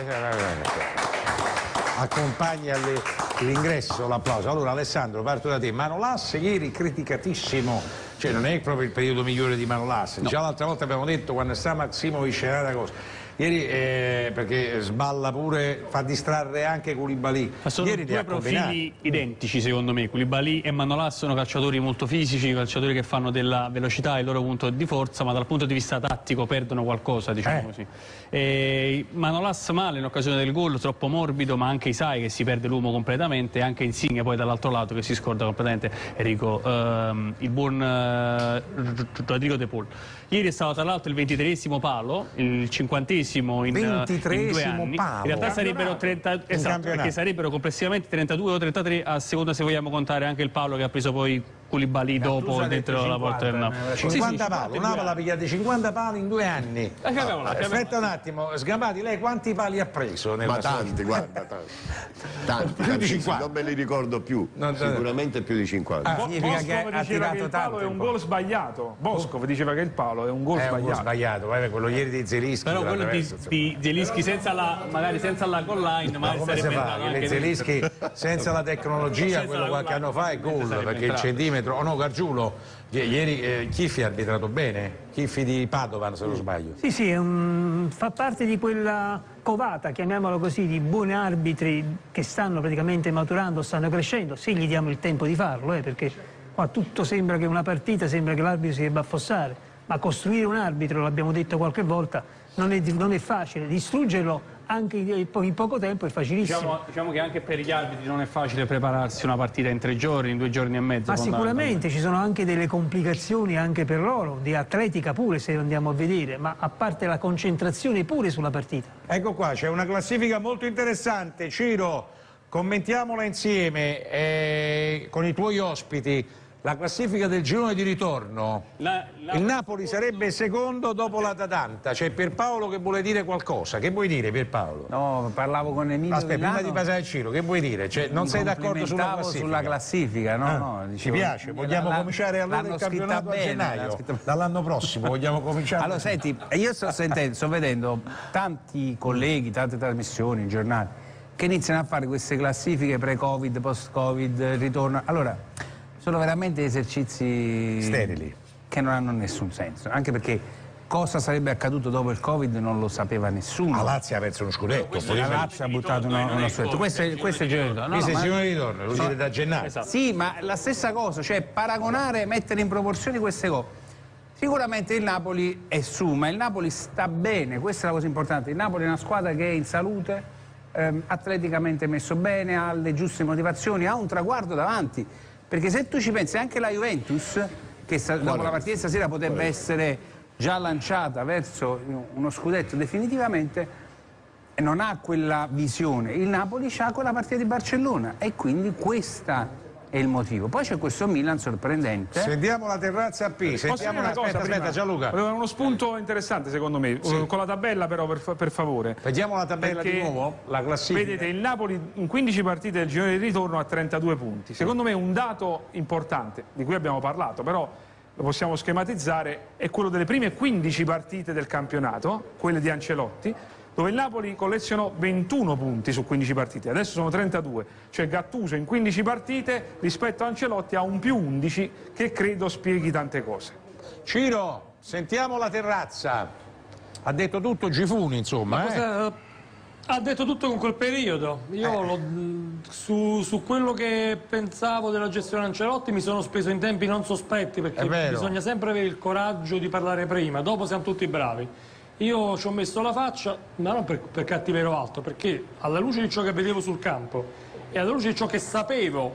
accompagna l'ingresso l'applauso. Allora Alessandro, parto da te. Manolas ieri criticatissimo, cioè non è proprio il periodo migliore di Manolas, no. Già l'altra volta abbiamo detto quando sta Maximovic è una cosa. Ieri eh, perché sballa pure, fa distrarre anche Koulibaly. Ma sono Ieri due profili identici secondo me. Koulibaly e Manolas sono calciatori molto fisici, calciatori che fanno della velocità il loro punto di forza, ma dal punto di vista tattico perdono qualcosa, diciamo eh. così. E Manolas male in occasione del gol, troppo morbido, ma anche Isai che si perde l'uomo completamente, e anche Insigne poi dall'altro lato che si scorda completamente Enrico, ehm, il buon eh, Rodrigo De Paul. Ieri è stato tra l'altro il ventitreesimo palo, il cinquantesimo in, in due anni. Palo. In realtà sarebbero trenta, esatto, perché sarebbero complessivamente trentadue o trentatré, a seconda se vogliamo contare anche il palo che ha preso poi Koulibaly dopo dentro cinquanta, la porta del Napoli. cinquanta sì, sì, pali, una pala pigliate cinquanta pali in due anni. Eh, chiamiamola, aspetta un attimo, Sgambati, lei quanti pali ha preso? Ma tanti, guarda, tanti. Tanti, più di cinquanta. Non me li ricordo più, non sicuramente più di cinquanta. Ah, significa che ha tirato che il palo è un gol sbagliato. Boscov diceva che il palo è un gol è sbagliato. Un gol sbagliato, vabbè, quello ieri di Zelinski. Però quello di, di Zelinski senza la, magari senza la goal line, ma come si fa? Il Zelinski senza la tecnologia, senza quello la qualche anno fa è gol, perché il centimetro, oh no, Gargiulo. Ieri eh, Chiffi ha arbitrato bene, Chiffi di Padovan se non sbaglio. Sì, sì, è un, fa parte di quella covata, chiamiamolo così, di buoni arbitri che stanno praticamente maturando, stanno crescendo, se gli diamo il tempo di farlo, eh, perché qua tutto sembra che una partita, sembra che l'arbitro si debba affossare, ma costruire un arbitro, l'abbiamo detto qualche volta, non è, non è facile, distruggerlo anche in poco tempo è facilissimo. Diciamo, diciamo che anche per gli arbitri non è facile prepararsi una partita in tre giorni, in due giorni e mezzo. Ma sicuramente ci sono anche delle complicazioni anche per loro, di atletica pure se andiamo a vedere, ma a parte la concentrazione pure sulla partita. Ecco qua, c'è una classifica molto interessante. Ciro, commentiamola insieme eh, con i tuoi ospiti. La classifica del girone di ritorno, la, la... il Napoli sarebbe secondo dopo l'Atalanta, c'è Pierpaolo che vuole dire qualcosa, che vuoi dire Pierpaolo? No, parlavo con Emilio Aspetta, Milano. prima di passare al Ciro, che vuoi dire? Cioè, non sei d'accordo sulla classifica? sulla classifica, no, ah, no. Dicevo, ci piace, vogliamo cominciare allora il campionato a gennaio, dall'anno prossimo vogliamo cominciare. Allora senti, io sto sentendo, sto vedendo tanti colleghi, tante trasmissioni, giornali, che iniziano a fare queste classifiche pre-Covid, post-Covid, ritorno, allora... sono veramente esercizi sterili che non hanno nessun senso, anche perché cosa sarebbe accaduto dopo il Covid non lo sapeva nessuno. La Lazio ha perso uno scudetto, la Lazio ha buttato uno, uno scudetto, questo è, questo è il giorno. No, questo è il giorno di ritorno, lo dite da gennaio. Esatto. Sì, ma la stessa cosa, cioè paragonare, mettere in proporzioni queste cose. Sicuramente il Napoli è su, ma il Napoli sta bene, questa è la cosa importante. Il Napoli è una squadra che è in salute, ehm, atleticamente messo bene, ha le giuste motivazioni, ha un traguardo davanti. Perché se tu ci pensi, anche la Juventus, che dopo la partita stasera potrebbe essere già lanciata verso uno scudetto definitivamente, non ha quella visione. Il Napoli ha quella partita di Barcellona e quindi questa è il motivo. Poi c'è questo Milan sorprendente. Sentiamo la terrazza A P, sentiamo una cosa, aspetta, aspetta Gianluca. Aveva uno spunto interessante secondo me, sì. Con la tabella però per, per favore. Vediamo la tabella Perché, di nuovo, la classifica. Vedete, il Napoli in quindici partite del girone di ritorno ha trentadue punti. Secondo me un dato importante, di cui abbiamo parlato, però lo possiamo schematizzare, è quello delle prime quindici partite del campionato, quelle di Ancelotti, dove il Napoli collezionò ventuno punti su quindici partite, adesso sono trentadue, cioè Gattuso in quindici partite rispetto a Ancelotti ha un più undici che credo spieghi tante cose. Ciro, sentiamo la terrazza, ha detto tutto Gifuni insomma. Eh? Cosa, ha detto tutto con quel periodo, io eh. lo, su, su quello che pensavo della gestione Ancelotti mi sono speso in tempi non sospetti, perché bisogna sempre avere il coraggio di parlare prima, dopo siamo tutti bravi. Io ci ho messo la faccia, ma non per, per cattiverio altro, perché alla luce di ciò che vedevo sul campo e alla luce di ciò che sapevo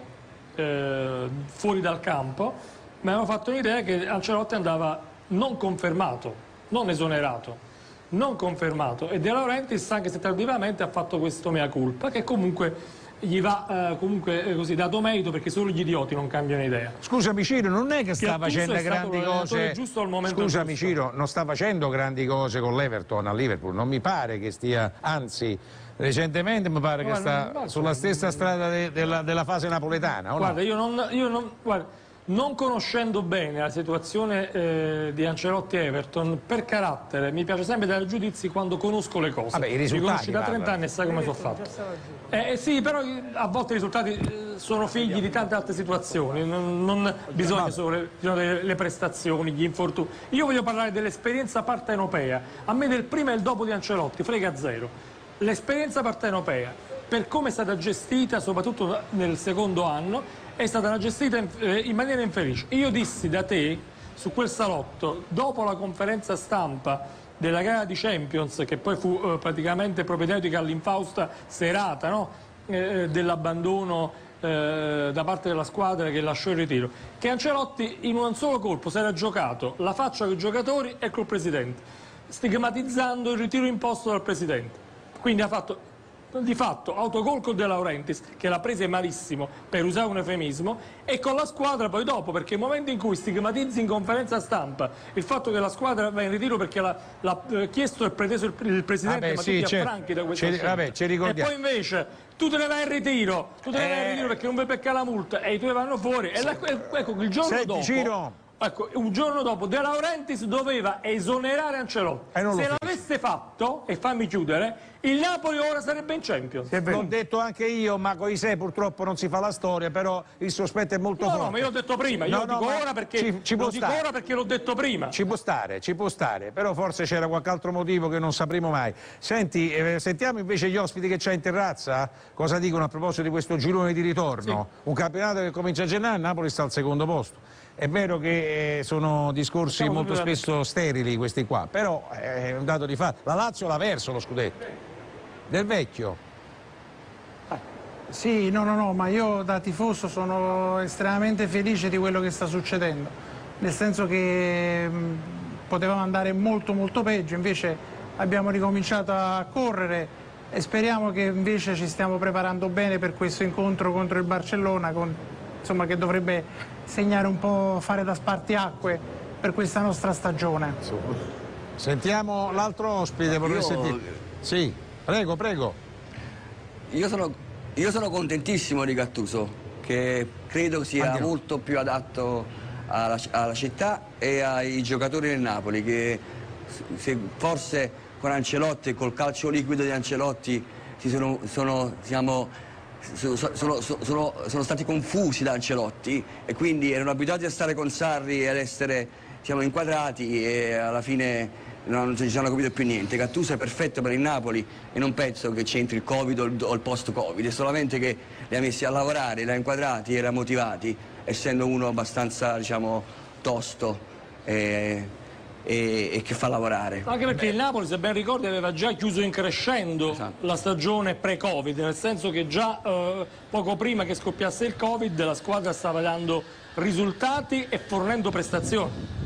eh, fuori dal campo, mi avevo fatto un'idea che Ancelotti andava non confermato, non esonerato, non confermato. E De Laurentiis, anche se tardivamente, ha fatto questo mea culpa, che comunque gli va eh, comunque eh, così dato merito, perché solo gli idioti non cambiano idea. Scusami Ciro, non è che sta Gattuso facendo è grandi cose. Giusto al momento Scusami giusto. Ciro, non sta facendo grandi cose con l'Everton a Liverpool, non mi pare che stia, anzi recentemente mi pare Guarda, che sta guarda, sulla stessa strada de, della, della fase napoletana. O guarda, no? io non, io non guarda, non conoscendo bene la situazione eh, di Ancelotti Everton, per carattere mi piace sempre dare giudizi quando conosco le cose. Vabbè, i risultati mi conosci da trenta parlano. anni e sai come sono fatto. Eh, eh, sì, però a volte i risultati eh, sono figli di tante altre situazioni, non, non bisogna solo le, le prestazioni, gli infortuni. Io voglio parlare dell'esperienza partenopea. A me del prima e il dopo di Ancelotti frega zero. L'esperienza partenopea, per come è stata gestita, soprattutto nel secondo anno, è stata gestita in, eh, in maniera infelice. Io dissi da te, su quel salotto, dopo la conferenza stampa della gara di Champions, che poi fu eh, praticamente propedeutica all'infausta serata, no? eh, dell'abbandono eh, da parte della squadra che lasciò il ritiro, che Ancelotti in un solo colpo si era giocato la faccia con i giocatori e col presidente, stigmatizzando il ritiro imposto dal presidente. Quindi ha fatto di fatto autogol con De Laurentiis, che l'ha presa malissimo, per usare un eufemismo, e con la squadra poi dopo, perché il momento in cui stigmatizzi in conferenza stampa il fatto che la squadra va in ritiro perché l'ha eh, chiesto e preteso il, il presidente, vabbè, ma sì, tu ti certo. affranchi da questa Ci, vabbè, ci ricordiamo. E poi invece tu te ne vai in ritiro, tu te ne vai in Eh. ritiro perché non vuoi peccare la multa e i tuoi vanno fuori, e la, ecco, il giorno Senti, dopo... Ciro. Ecco, un giorno dopo De Laurentiis doveva esonerare Ancelotti. E non lo Se fece. l'avesse fatto, e fammi chiudere, il Napoli ora sarebbe in Champions. L'ho detto anche io, ma con i sei purtroppo non si fa la storia, però il sospetto è molto No, forte. no, ma io l'ho detto prima, io No, lo no, dico ma ora perché ci, ci può lo dico stare. ora perché l'ho detto prima. Ci può stare, ci può stare, però forse c'era qualche altro motivo che non sapremo mai. Senti, eh, sentiamo invece gli ospiti che c'è in terrazza, cosa dicono a proposito di questo girone di ritorno. Sì. Un campionato che comincia a gennaio, Napoli sta al secondo posto. È vero che eh, sono discorsi Siamo molto proprio spesso sterili questi qua, però è un dato di fatto. La Lazio l'ha verso lo scudetto. Del vecchio. Sì, no, no, no, ma io da tifoso sono estremamente felice di quello che sta succedendo, nel senso che mh, potevamo andare molto molto peggio, invece abbiamo ricominciato a correre e speriamo che invece ci stiamo preparando bene per questo incontro contro il Barcellona, con, insomma, che dovrebbe segnare un po', fare da spartiacque per questa nostra stagione. Sentiamo l'altro ospite, vorrei Io... sentire. Sì, prego, prego. Io sono, io sono contentissimo di Gattuso, che credo sia Andiamo. molto più adatto alla, alla città e ai giocatori del Napoli, che se forse con Ancelotti e col calcio liquido di Ancelotti si sono, sono, siamo, sono, sono, sono, sono stati confusi da Ancelotti e quindi erano abituati a stare con Sarri e ad essere, siamo inquadrati, e alla fine non ci hanno capito più niente. Gattuso è perfetto per il Napoli e non penso che c'entri il Covid o il, o il post-Covid, è solamente che li ha messi a lavorare, li ha inquadrati e li ha motivati, essendo uno abbastanza, diciamo, tosto e, e, e che fa lavorare. Anche perché il Napoli, se ben ricordi, aveva già chiuso in crescendo Esatto. la stagione pre-Covid, nel senso che già eh, poco prima che scoppiasse il Covid la squadra stava dando risultati e fornendo prestazioni.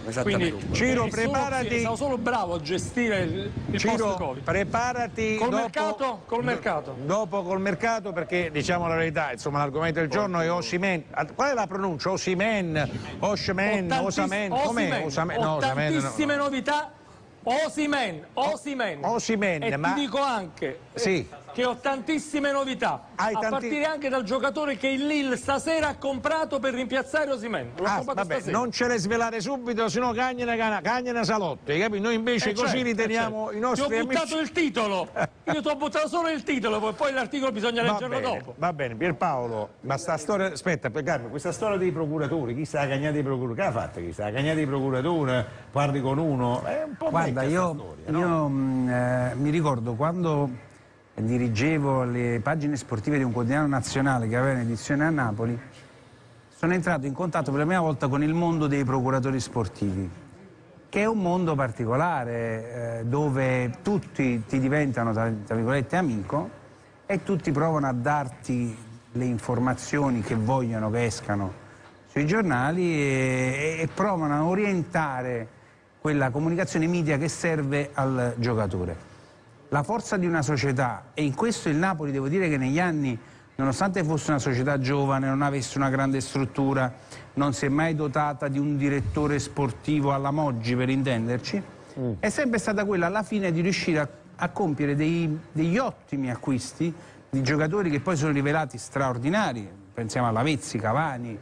Esattamente. Quindi Ciro, eri solo- preparati. sì, stavo solo bravo a gestire il, il Ciro, post-Covid. preparati Col dopo, mercato? Col mercato. dopo col mercato, perché diciamo la verità, insomma l'argomento del giorno è Osimhen. Qual è la pronuncia? Osimhen, Oshmen, Ho Osamen, tantiss- com'è? Osimhen. Osamen, Ho no, Osamen, no, tantissime no. novità. Osimhen, Osimhen. Osimhen, e ma- ti dico anche eh, Sì. che ho tantissime novità, Hai a tanti- partire anche dal giocatore che il Lille stasera ha comprato per rimpiazzare Osimhen. L'ho Ah, comprato vabbè, stasera. non ce le svelare subito, sennò cagnane, cana- cagnane salotte, hai capito? Noi invece Eh, così certo, riteniamo certo. i nostri Ti ho buttato amici. il titolo, io ti ho buttato solo il titolo, poi- poi l'articolo bisogna Va leggerlo bene, dopo. va bene, Pierpaolo, ma sta storia, aspetta, per Carlo, questa storia dei procuratori, chi sta a cagnare dei procuratori? Che ha fatto chi sta a cagnare dei procuratori? Parli con uno? È un po' Guarda, vecchia io, sta storia, no? io, mh, eh, mi ricordo quando dirigevo le pagine sportive di un quotidiano nazionale che aveva un'edizione a Napoli, sono entrato in contatto per la prima volta con il mondo dei procuratori sportivi, che è un mondo particolare, eh, dove tutti ti diventano, tra, tra virgolette, amico, e tutti provano a darti le informazioni che vogliono che escano sui giornali e, e provano a orientare quella comunicazione media che serve al giocatore. La forza di una società, e in questo il Napoli, devo dire che negli anni, nonostante fosse una società giovane, non avesse una grande struttura, non si è mai dotata di un direttore sportivo alla Moggi, per intenderci, mm. è sempre stata quella alla fine di riuscire a, a compiere dei, degli ottimi acquisti di giocatori che poi sono rivelati straordinari, pensiamo a Lavezzi, Cavani,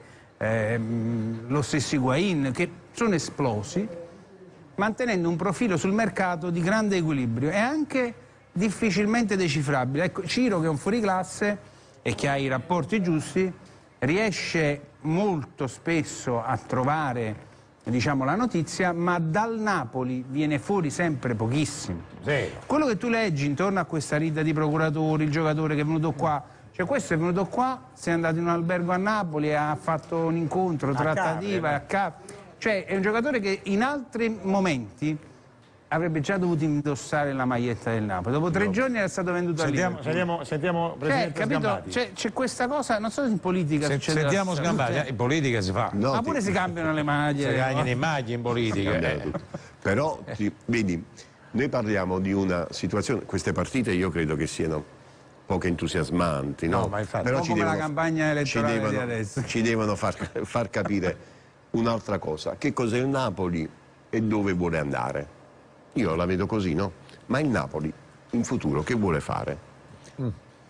ehm, lo stesso Higuain, che sono esplosi, mantenendo un profilo sul mercato di grande equilibrio e anche difficilmente decifrabile. Ecco, Ciro, che è un fuoriclasse e che ha i rapporti giusti, riesce molto spesso a trovare, diciamo, la notizia, ma dal Napoli viene fuori sempre pochissimo. Sì. Quello che tu leggi intorno a questa rita di procuratori, il giocatore che è venuto qua, cioè questo è venuto qua, si è andato in un albergo a Napoli e ha fatto un incontro, trattativa, Capri, a Capri. Cioè è un giocatore che in altri momenti avrebbe già dovuto indossare la maglietta del Napoli. Dopo tre no. giorni era stato venduto sentiamo, a sentiamo, sentiamo Presidente cioè, Sgambati. C'è, c'è questa cosa, non so se in politica Se, succede sentiamo Sgambati, cioè, in politica si fa. No, ma pure ti... si cambiano le maglie. Si cambiano le maglie in politica. Eh. Però, ti, vedi, noi parliamo di una situazione, queste partite io credo che siano poco entusiasmanti, no? No, ma infatti, un po' come la campagna elettorale ci devono, di adesso. Ci devono far, far capire un'altra cosa, che cos'è il Napoli e dove vuole andare. Io la vedo così, no? Ma il Napoli in futuro che vuole fare? Mm.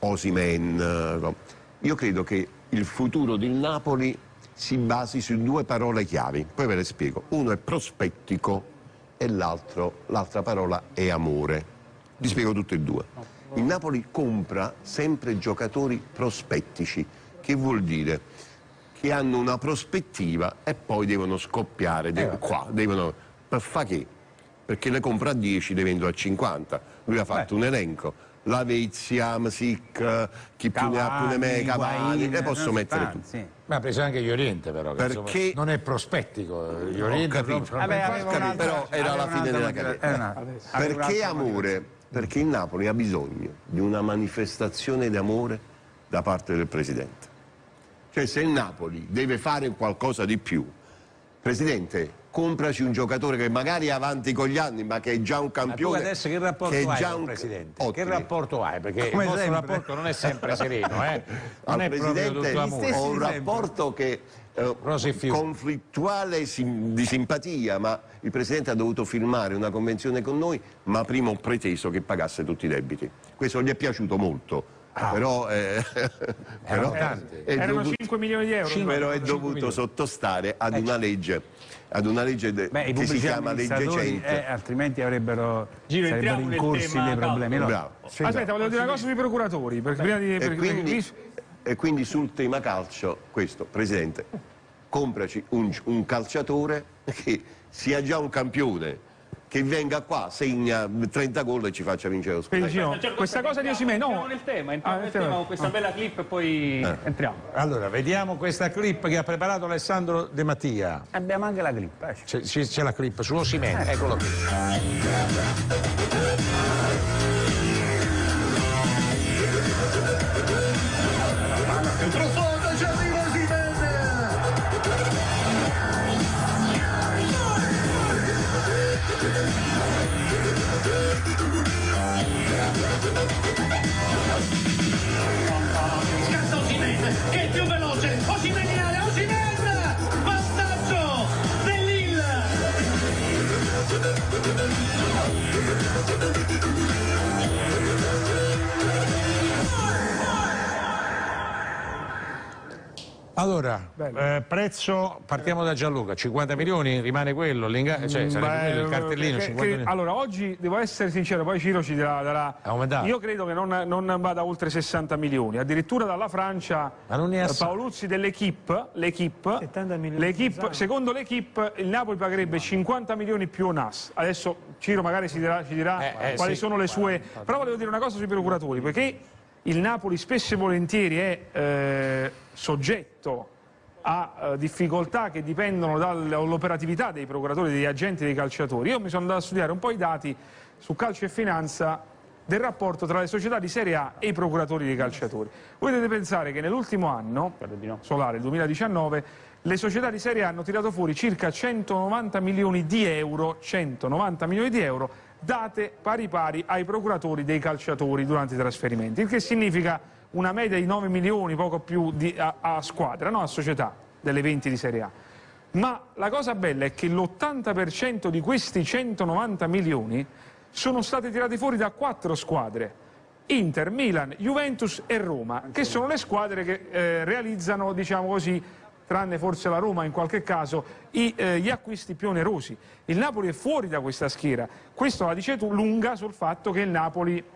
Osimhen, io credo che il futuro del Napoli si basi su due parole chiavi, poi ve le spiego. Uno è prospettico e l'altro, l'altra parola è amore. Vi spiego tutte e due. Il Napoli compra sempre giocatori prospettici, che vuol dire che hanno una prospettiva e poi devono scoppiare de- qua, devono, per fa che? Perché le compra a dieci, le vendo a cinquanta. Lui ha fatto Beh. un elenco, Lavezzi, Amsic, chi più ne ha più ne me, Cavani, le posso mettere tutti. Sì. Ma ha preso anche gli Oriente però, che perché insomma, non è prospettico, gli Oriente proprio, Vabbè, capito, però era la fine della carriera. Perché amore? Perché il Napoli ha bisogno di una manifestazione d'amore da parte del Presidente. Cioè se il Napoli deve fare qualcosa di più, Presidente, compraci un giocatore che magari è avanti con gli anni, ma che è già un campione. Ma tu adesso che rapporto che hai già con il un... Presidente? Ottimi. Che rapporto hai? Perché Come il vostro sempre. rapporto non è sempre sereno, eh? Non Al è Presidente proprio tutto amore. ho un rapporto che eh, conflittuale sim- di simpatia, ma il Presidente ha dovuto firmare una convenzione con noi, ma prima ho preteso che pagasse tutti i debiti. Questo gli è piaciuto molto. Ah. Però, eh, però tanti. è erano dovuto, cinque milioni di euro. però è dovuto sottostare ad una legge, ad una legge de, Beh, che si chiama legge cento. Eh, altrimenti avrebbero, Giro, sarebbero entriamo in nel corsi tema dei problemi. No? Bravo. Aspetta, volevo dire una cosa sui procuratori. Perché prima di, E perché, quindi, perché... e quindi sul tema calcio, questo, Presidente, compraci un, un calciatore che sia già un campione, che venga qua, segna trenta gol e ci faccia vincere lo scudetto. Diciamo, questa cosa di Osimhen, no. Entriamo nel tema, entriamo Ah, nel tema. tema con questa bella clip e poi Eh. entriamo. Allora, vediamo questa clip che ha preparato Alessandro De Mattia. Abbiamo anche la clip. Eh. C'è, c'è- c'è la clip su Osimhen, eccolo qui. Profonda, ci arriva Osimhen! Allora, eh, prezzo, partiamo da Gianluca, cinquanta milioni, rimane quello, cioè, sarebbe Beh, quello il cartellino, che, cinquanta che, milioni. allora, oggi devo essere sincero, poi Ciro ci darà... darà Aumentato. Io credo che non, non vada oltre sessanta milioni, addirittura dalla Francia Ma non ne ha eh, Paoluzzi dell'Equipe, l'Equipe, settanta milioni l'Equipe, secondo l'Equipe il Napoli pagherebbe cinquanta milioni più N A S. Adesso Ciro magari ci dirà, ci dirà Eh, eh, quali sì. sono le sue... Però volevo dire una cosa sui procuratori, perché il Napoli spesso e volentieri è eh, soggetto a uh, difficoltà che dipendono dall'operatività dei procuratori, degli agenti, dei calciatori. Io mi sono andato a studiare un po' i dati su calcio e finanza del rapporto tra le società di Serie A e i procuratori dei calciatori. Voi dovete pensare che nell'ultimo anno, solare, il duemiladiciannove, le società di Serie A hanno tirato fuori circa centonovanta milioni di euro, centonovanta milioni di euro date pari pari ai procuratori dei calciatori durante i trasferimenti, il che significa una media di nove milioni, poco più di, a, a squadra, no? A società delle venti di Serie A. Ma la cosa bella è che l'ottanta per cento di questi centonovanta milioni sono stati tirati fuori da quattro squadre: Inter, Milan, Juventus e Roma, che sono le squadre che eh, realizzano, diciamo così, tranne forse la Roma in qualche caso, i, eh, gli acquisti più onerosi. Il Napoli è fuori da questa schiera. Questo la dice tu lunga sul fatto che il Napoli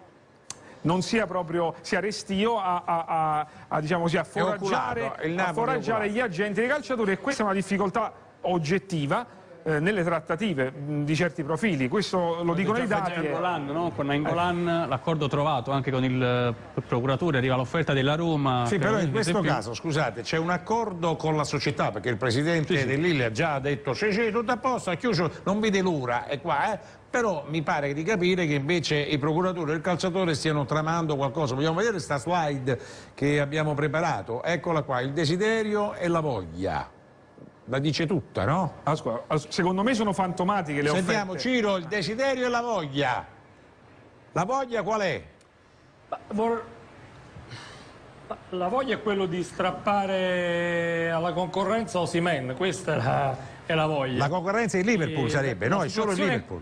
non sia proprio sia restio a, a, a, a, diciamo così, a foraggiare, a foraggiare gli agenti dei calciatori, e questa è una difficoltà oggettiva eh, nelle trattative mh, di certi profili. Questo lo dicono i dati. Nainggolan, no? Con Nainggolan eh. l'accordo trovato anche con il procuratore, arriva l'offerta della Roma. Sì, però in questo esempio... caso, scusate, c'è un accordo con la società, perché il presidente sì, sì. dell'Ille ha già detto sì, sì, tutto a posto, ha chiuso, non vede l'ora, è qua, eh? Però mi pare di capire che invece i procuratori e il calciatore stiano tramando qualcosa. Vogliamo vedere questa slide che abbiamo preparato? Eccola qua, il desiderio e la voglia. La dice tutta, no? Ascolta, secondo me sono fantomatiche le offerte. Sentiamo Ciro, il desiderio e la voglia. La voglia qual è? La voglia è quello di strappare alla concorrenza Osimhen, questa è la, è la voglia. La concorrenza è il Liverpool e sarebbe, no? È solo il Liverpool.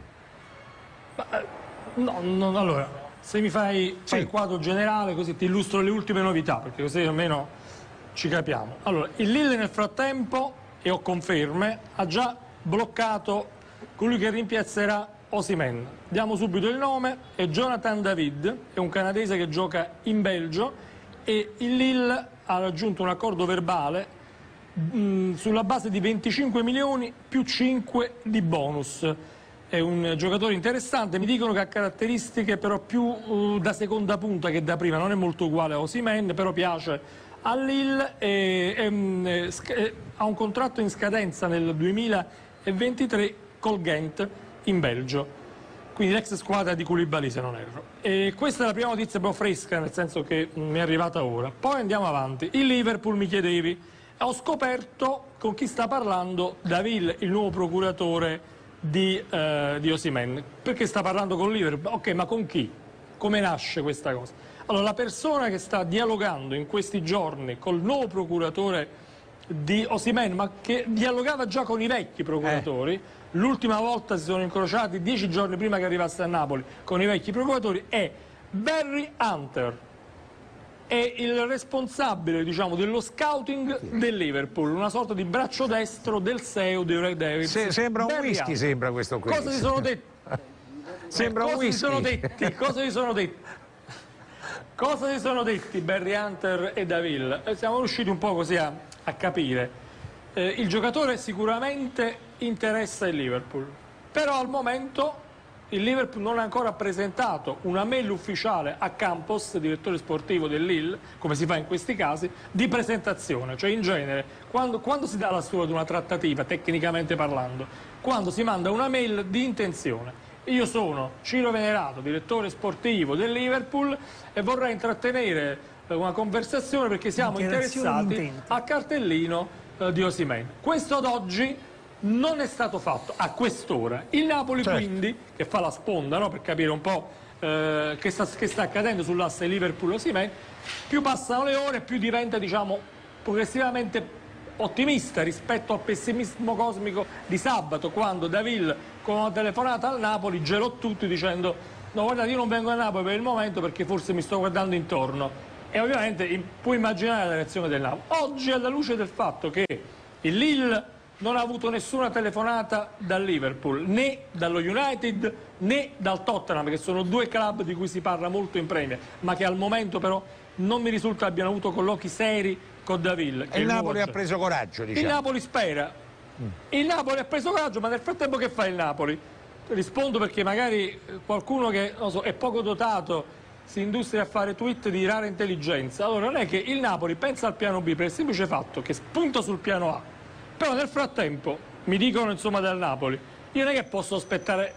No, no, allora, se mi fai, fai il quadro generale, così ti illustro le ultime novità, perché così almeno ci capiamo. Allora, il Lille nel frattempo, e ho conferme, ha già bloccato colui che rimpiazzerà Osimhen. Diamo subito il nome, è Jonathan David, è un canadese che gioca in Belgio, e il Lille ha raggiunto un accordo verbale mh, sulla base di venticinque milioni più cinque di bonus. È un giocatore interessante, mi dicono che ha caratteristiche però più uh, da seconda punta che da prima, non è molto uguale a Osimhen, però piace a Lille e, e, e ha un contratto in scadenza nel duemilaventitré col Ghent in Belgio, quindi l'ex squadra di Koulibaly se non erro. E questa è la prima notizia proprio fresca, nel senso che mi è arrivata ora. Poi andiamo avanti. Il Liverpool mi chiedevi, ho scoperto con chi sta parlando Davil, il nuovo procuratore di, eh, di Osimhen. Perché sta parlando con Liverpool? Ok, ma con chi? Come nasce questa cosa? Allora, la persona che sta dialogando in questi giorni col nuovo procuratore di Osimhen, ma che dialogava già con i vecchi procuratori, eh. l'ultima volta si sono incrociati dieci giorni prima che arrivasse a Napoli con i vecchi procuratori, è Barry Hunter. È il responsabile, diciamo, dello scouting del Liverpool, una sorta di braccio destro del S E O dei Red Devils. Se, sembra un Barry whisky, Hunter. Sembra questo qui. Cosa si sono detti? Sembra cosa un whisky. Si sono detti? Cosa si sono detti? Cosa si sono detti Barry Hunter e Davil? Eh, siamo riusciti un po' così a, a capire. Eh, il giocatore sicuramente interessa il Liverpool, però al momento il Liverpool non ha ancora presentato una mail ufficiale a Campos, direttore sportivo del Lille, come si fa in questi casi, di presentazione. Cioè in genere, quando, quando si dà la sua ad una trattativa, tecnicamente parlando, quando si manda una mail di intenzione. Io sono Ciro Venerato, direttore sportivo del Liverpool, e vorrei intrattenere una conversazione perché siamo interessati al cartellino eh, di Osimhen. Questo ad oggi non è stato fatto a quest'ora. Il Napoli, certo, quindi, che fa la sponda, no, per capire un po' eh, che, sta, che sta accadendo sull'asse Liverpool-Osimhen, più passano le ore più diventa, diciamo, progressivamente ottimista rispetto al pessimismo cosmico di sabato, quando Davil con una telefonata al Napoli gelò tutti dicendo: no, guardate, io non vengo a Napoli per il momento perché forse mi sto guardando intorno. E ovviamente può immaginare la reazione del Napoli. Oggi, alla luce del fatto che il Lille non ha avuto nessuna telefonata dal Liverpool, né dallo United né dal Tottenham, che sono due club di cui si parla molto in Premier, ma che al momento però non mi risulta abbiano avuto colloqui seri con Davil. E il Napoli ha preso coraggio, diciamo. Il Napoli spera. Il Napoli ha preso coraggio, ma nel frattempo che fa il Napoli? Rispondo perché magari qualcuno che non so, è poco dotato si industria a fare tweet di rara intelligenza. Allora non è che il Napoli pensa al piano B per il semplice fatto che spunta sul piano A, però nel frattempo mi dicono insomma del Napoli, io non è che posso aspettare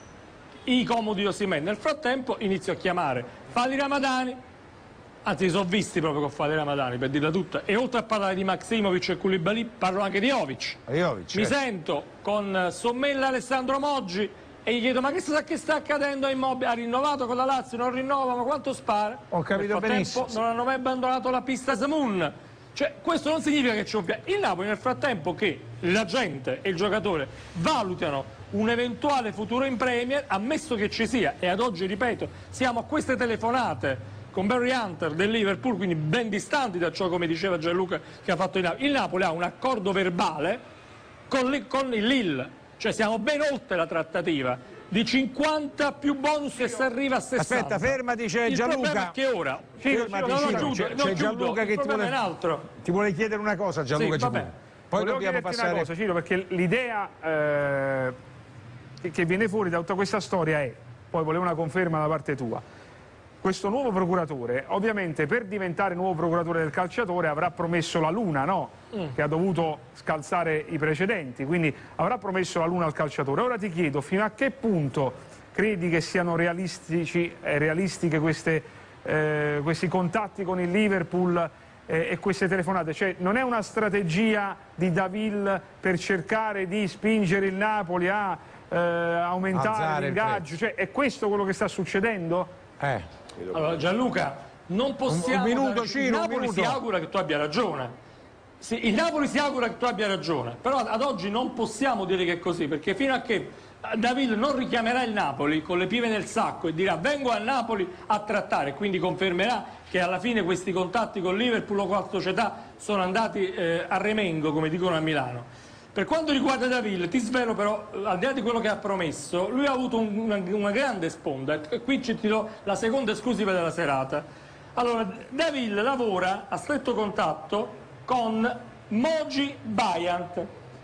i comodi di Osimhen, nel frattempo inizio a chiamare Fali Ramadani, anzi li sono visti proprio con Fali Ramadani per dirla tutta, e oltre a parlare di Maksimovic e Koulibaly parlo anche di Jovic. Jovic mi eh. sento con Sommella Alessandro Moggi e gli chiedo ma che sta, che sta accadendo a Immobile? Ha rinnovato con la Lazio, non rinnova, ma quanto spara? Ho capito benissimo. Non hanno mai abbandonato la pista Zamun. Cioè, questo non significa che c'è un piano. Il Napoli nel frattempo che la gente e il giocatore valutano un eventuale futuro in Premier, ammesso che ci sia, e ad oggi, ripeto, siamo a queste telefonate con Barry Hunter del Liverpool, quindi ben distanti da ciò, come diceva Gianluca, che ha fatto il Napoli. Il Napoli ha un accordo verbale con, con il Lille. Cioè siamo ben oltre la trattativa di cinquanta più bonus che si arriva a sessanta. Aspetta, ferma, dice il Gianluca. Il problema è che ora Ciro, ferma, Ciro, no, no, Ciro, chiudo, c'è, no, c'è chiudo. Gianluca che il ti problema vuole, è un altro. Ti vuole chiedere una cosa, Gianluca. Sì, Poi Volevo dobbiamo passare una cosa, Ciro, perché l'idea eh, che, che viene fuori da tutta questa storia è, poi volevo una conferma da parte tua. Questo nuovo procuratore, ovviamente per diventare nuovo procuratore del calciatore avrà promesso la luna, no? Mm. Che ha dovuto scalzare i precedenti, quindi avrà promesso la luna al calciatore. Ora ti chiedo, fino a che punto credi che siano realistici, eh, realistiche queste, eh, questi contatti con il Liverpool eh, e queste telefonate? Cioè, non è una strategia di Davil per cercare di spingere il Napoli a eh, aumentare l'ingaggio? Cioè, è questo quello che sta succedendo? Eh. Allora Gianluca, non possiamo... Un, un minuto, dare... Ciro, il Napoli un minuto. si augura che tu abbia ragione. Sì, il Napoli si augura che tu abbia ragione, però ad oggi non possiamo dire che è così, perché fino a che Davil non richiamerà il Napoli con le pive nel sacco e dirà vengo a Napoli a trattare, quindi confermerà che alla fine questi contatti con Liverpool o con altre società sono andati eh, a remengo, come dicono a Milano. Per quanto riguarda Davil, ti svelo però, al di là di quello che ha promesso, lui ha avuto un, una, una grande sponda, e qui ci tiro la seconda esclusiva della serata. Allora, Davil lavora a stretto contatto con Moji Bryant,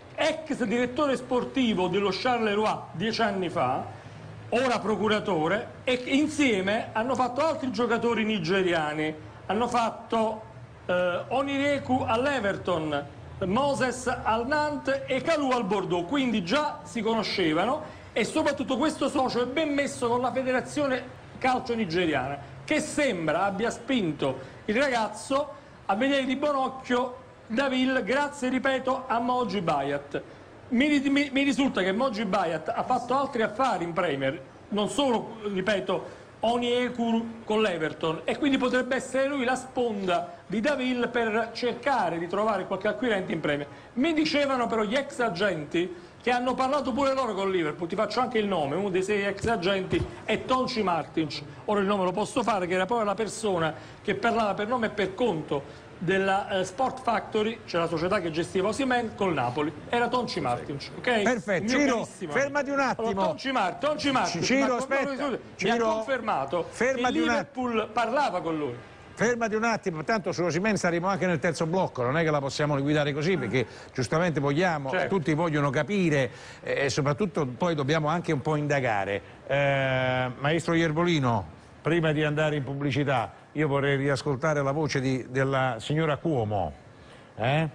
ex direttore sportivo dello Charleroi dieci anni fa, ora procuratore, e insieme hanno fatto altri giocatori nigeriani, hanno fatto eh, Onireku all'Everton, Moses al Nantes e Kalou al Bordeaux, quindi già si conoscevano, e soprattutto questo socio è ben messo con la federazione calcio nigeriana, che sembra abbia spinto il ragazzo a vedere di buon occhio Davil, grazie, ripeto, a Moji Bryant. Mi, mi, mi risulta che Moji Bryant ha fatto altri affari in Premier, non solo, ripeto, Onyekuru con l'Everton, e quindi potrebbe essere lui la sponda di Davil per cercare di trovare qualche acquirente in Premier. Mi dicevano però gli ex agenti che hanno parlato pure loro con Liverpool, ti faccio anche il nome, uno dei sei ex agenti è Tonci Martins, ora il nome lo posso fare, che era proprio la persona che parlava per nome e per conto della uh, Sport Factory, cioè la società che gestiva Osimhen, col Napoli, era Tonci Martins, ok? Perfetto, Ciro, fermati un attimo. Allora, Tonci Martins, Tonci Martins Ciro, ma aspetta, mi Ciro, ha confermato fermati che un Liverpool parlava con lui. Fermati un attimo, tanto su Osimhen staremo anche nel terzo blocco, non è che la possiamo liquidare così, perché giustamente vogliamo, certo, tutti vogliono capire eh, e soprattutto poi dobbiamo anche un po' indagare. Eh, Maestro Iervolino, prima di andare in pubblicità, io vorrei riascoltare la voce di, della signora Cuomo. Eh?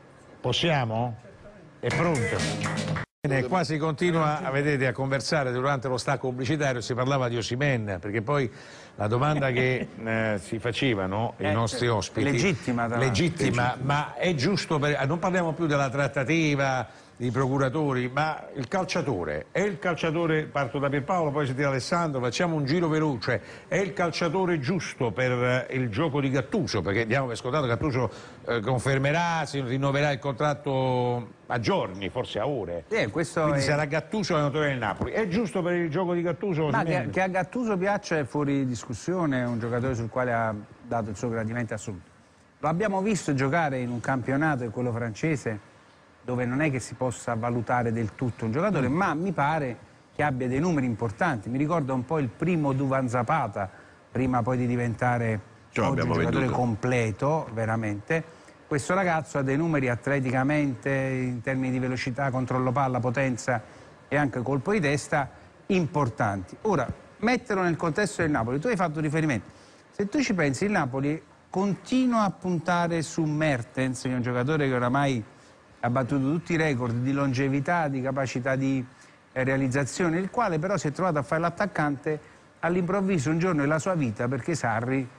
Possiamo? È pronto? Bene, qua si continua a, vedete, a conversare durante lo stacco pubblicitario, si parlava di Osimhen, perché poi la domanda che eh, si facevano i nostri ospiti, legittima, legittima, ma è giusto, per, non parliamo più della trattativa di procuratori, ma il calciatore, è il calciatore, parto da Pierpaolo, poi si tira Alessandro, facciamo un giro veloce, è il calciatore giusto per il gioco di Gattuso, perché diamo per scontato che Gattuso eh, confermerà, si rinnoverà il contratto a giorni, forse a ore, eh, questo quindi è... sarà Gattuso l'allenatore del Napoli. È giusto per il gioco di Gattuso? Ma che, che a Gattuso piaccia è fuori discussione, è un giocatore sul quale ha dato il suo gradimento assoluto. Lo abbiamo visto giocare in un campionato, è quello francese, dove non è che si possa valutare del tutto un giocatore, ma mi pare che abbia dei numeri importanti. Mi ricorda un po' il primo Duvan Zapata, prima poi di diventare oggi un giocatore venduto. completo, veramente. Questo ragazzo ha dei numeri atleticamente, in termini di velocità, controllo palla, potenza e anche colpo di testa, importanti. Ora, metterlo nel contesto del Napoli, tu hai fatto riferimento. Se tu ci pensi, il Napoli continua a puntare su Mertens, che è un giocatore che oramai ha battuto tutti i record di longevità, di capacità di eh, realizzazione, il quale però si è trovato a fare l'attaccante all'improvviso un giorno della sua vita perché Sarri,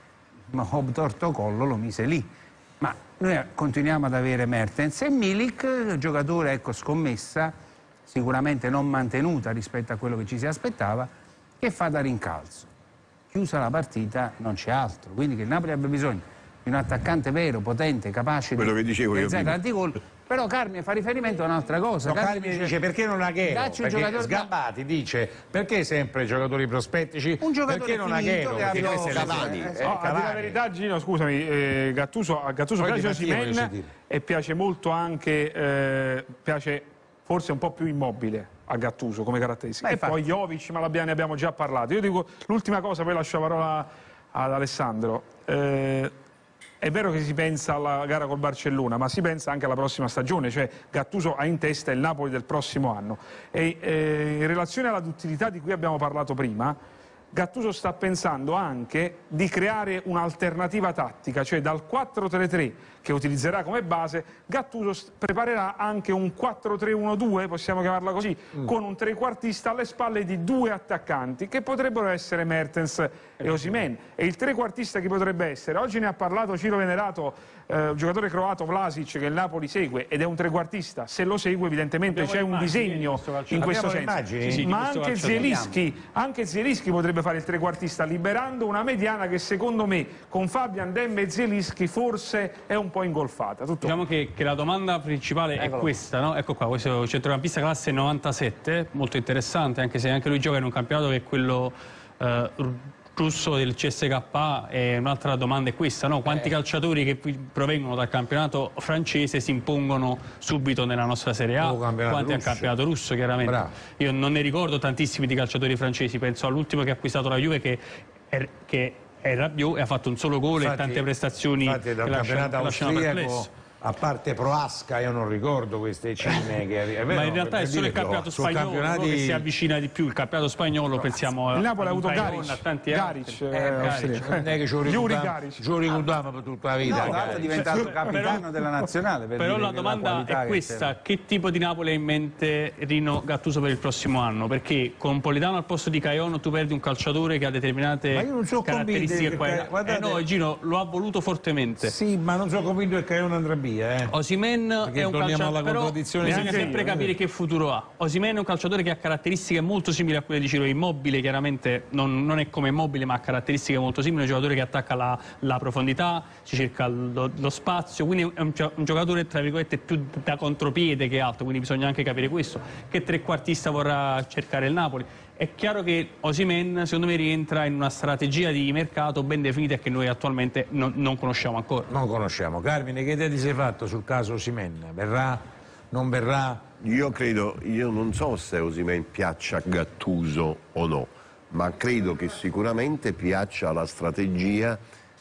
obtorto collo, lo mise lì. Ma noi continuiamo ad avere Mertens e Milik, giocatore ecco, scommessa, sicuramente non mantenuta rispetto a quello che ci si aspettava, che fa da rincalzo. Chiusa la partita non c'è altro, quindi che il Napoli abbia bisogno di un attaccante vero, potente, capace quello di che dicevo io prima. tanti gol. Però Carmine fa riferimento a un'altra cosa. No, Carmine, Carmine dice perché non Aguero? Dacci un perché giocatore Sgambati dice perché sempre giocatori prospettici? Un giocatore perché non finito Aguero? che Perché abbia- queste le- Cavani. eh, No, a dire la Cavani. verità, Gino, scusami, eh, Gattuso, a Gattuso Poi piace Di Mattia voglio Osimhen sentire. e piace molto anche, eh, piace forse un po' più immobile a Gattuso come caratteristica. Beh, E poi Jovic, ma l'abbiamo- ne abbiamo già parlato. Io dico l'ultima cosa, poi lascio la parola ad Alessandro. Eh, È vero che si pensa alla gara col Barcellona, ma si pensa anche alla prossima stagione, cioè Gattuso ha in testa il Napoli del prossimo anno. E eh, in relazione alla duttilità di cui abbiamo parlato prima, Gattuso sta pensando anche di creare un'alternativa tattica, cioè dal quattro tre tre che utilizzerà come base, Gattuso s- preparerà anche un quattro tre uno due, possiamo chiamarla così, mm. con un trequartista alle spalle di due attaccanti, che potrebbero essere Mertens e Osimhen. E il trequartista chi potrebbe essere? Oggi ne ha parlato Ciro Venerato, eh, un giocatore croato, Vlasic, che il Napoli segue, ed è un trequartista. Se lo segue evidentemente Abbiamo c'è un immagini di disegno questo calciatore. in questo Abbiamo senso. immagini? Sì, sì, di Ma questo anche calciatore. Zielinski, anche Zielinski potrebbe fare il trequartista, liberando una mediana che secondo me con Fabian, Demme e Zielinski forse è un po' ingolfata. Tutto Diciamo che, che la domanda principale Eccolo. è questa, no? Ecco qua, questo centrocampista classe novantasette, molto interessante, anche se anche lui gioca in un campionato che è quello eh, russo del C S K A. E un'altra domanda è questa, no? Quanti Eh. calciatori che provengono dal campionato francese si impongono subito nella nostra Serie A? Oh, campionato Quanti al russo. campionato russo, chiaramente. Bravo. Io non ne ricordo tantissimi di calciatori francesi, penso all'ultimo che ha acquistato la Juve, che è, che è Rabiot, e ha fatto un solo gol e tante prestazioni infatti dal che lasciano, campionato che lasciano perplesso. austriaco, a parte Proasca, io non ricordo queste cime che è vero, Ma in realtà per è solo il dire, campionato su spagnolo campionati- che si avvicina di più. Il campionato spagnolo, pensiamo Il Napoli a ha avuto Bayonne, Garic, a tanti Garic, altri. eh, Garic. austriaco. non è che ci lo Yuri ricordiamo, Garic. ci lo ricordiamo per tutta la vita. No, tra l'altro è Garic. diventato Però- capitano della nazionale. Per Però dire la che domanda qualità è che questa: c'è. che tipo di Napoli ha in mente Rino Gattuso per il prossimo anno? Perché con Politano al posto di Caiono tu perdi un calciatore che ha determinate Ma io non sono caratteristiche. convinto che- qua- guardate- eh no, Gino lo ha voluto fortemente. Sì, ma non sono convinto che Caio non andrà via, eh. Osimhen Perché è un torniamo alla calciatore, però contraddizione bisogna neanche sempre io, capire eh. che futuro ha. Osimhen è un calciatore che ha caratteristiche molto simili a quelle di Ciro Immobile, chiaramente non, non è come Immobile, ma ha caratteristiche molto simili, è un giocatore che attacca la, la profondità, si cerca lo, lo spazio, quindi è un, gio- un giocatore tra virgolette più da contropiede che altro, quindi bisogna anche capire questo. Che trequartista vorrà cercare il Napoli? È chiaro che Osimhen secondo me rientra in una strategia di mercato ben definita e che noi attualmente non, non conosciamo ancora. Non conosciamo. Carmine, che idea ti sei fatto sul caso Osimhen? Verrà? Non verrà? Io credo, io non so se Osimhen piaccia a Gattuso o no, ma credo che sicuramente piaccia la strategia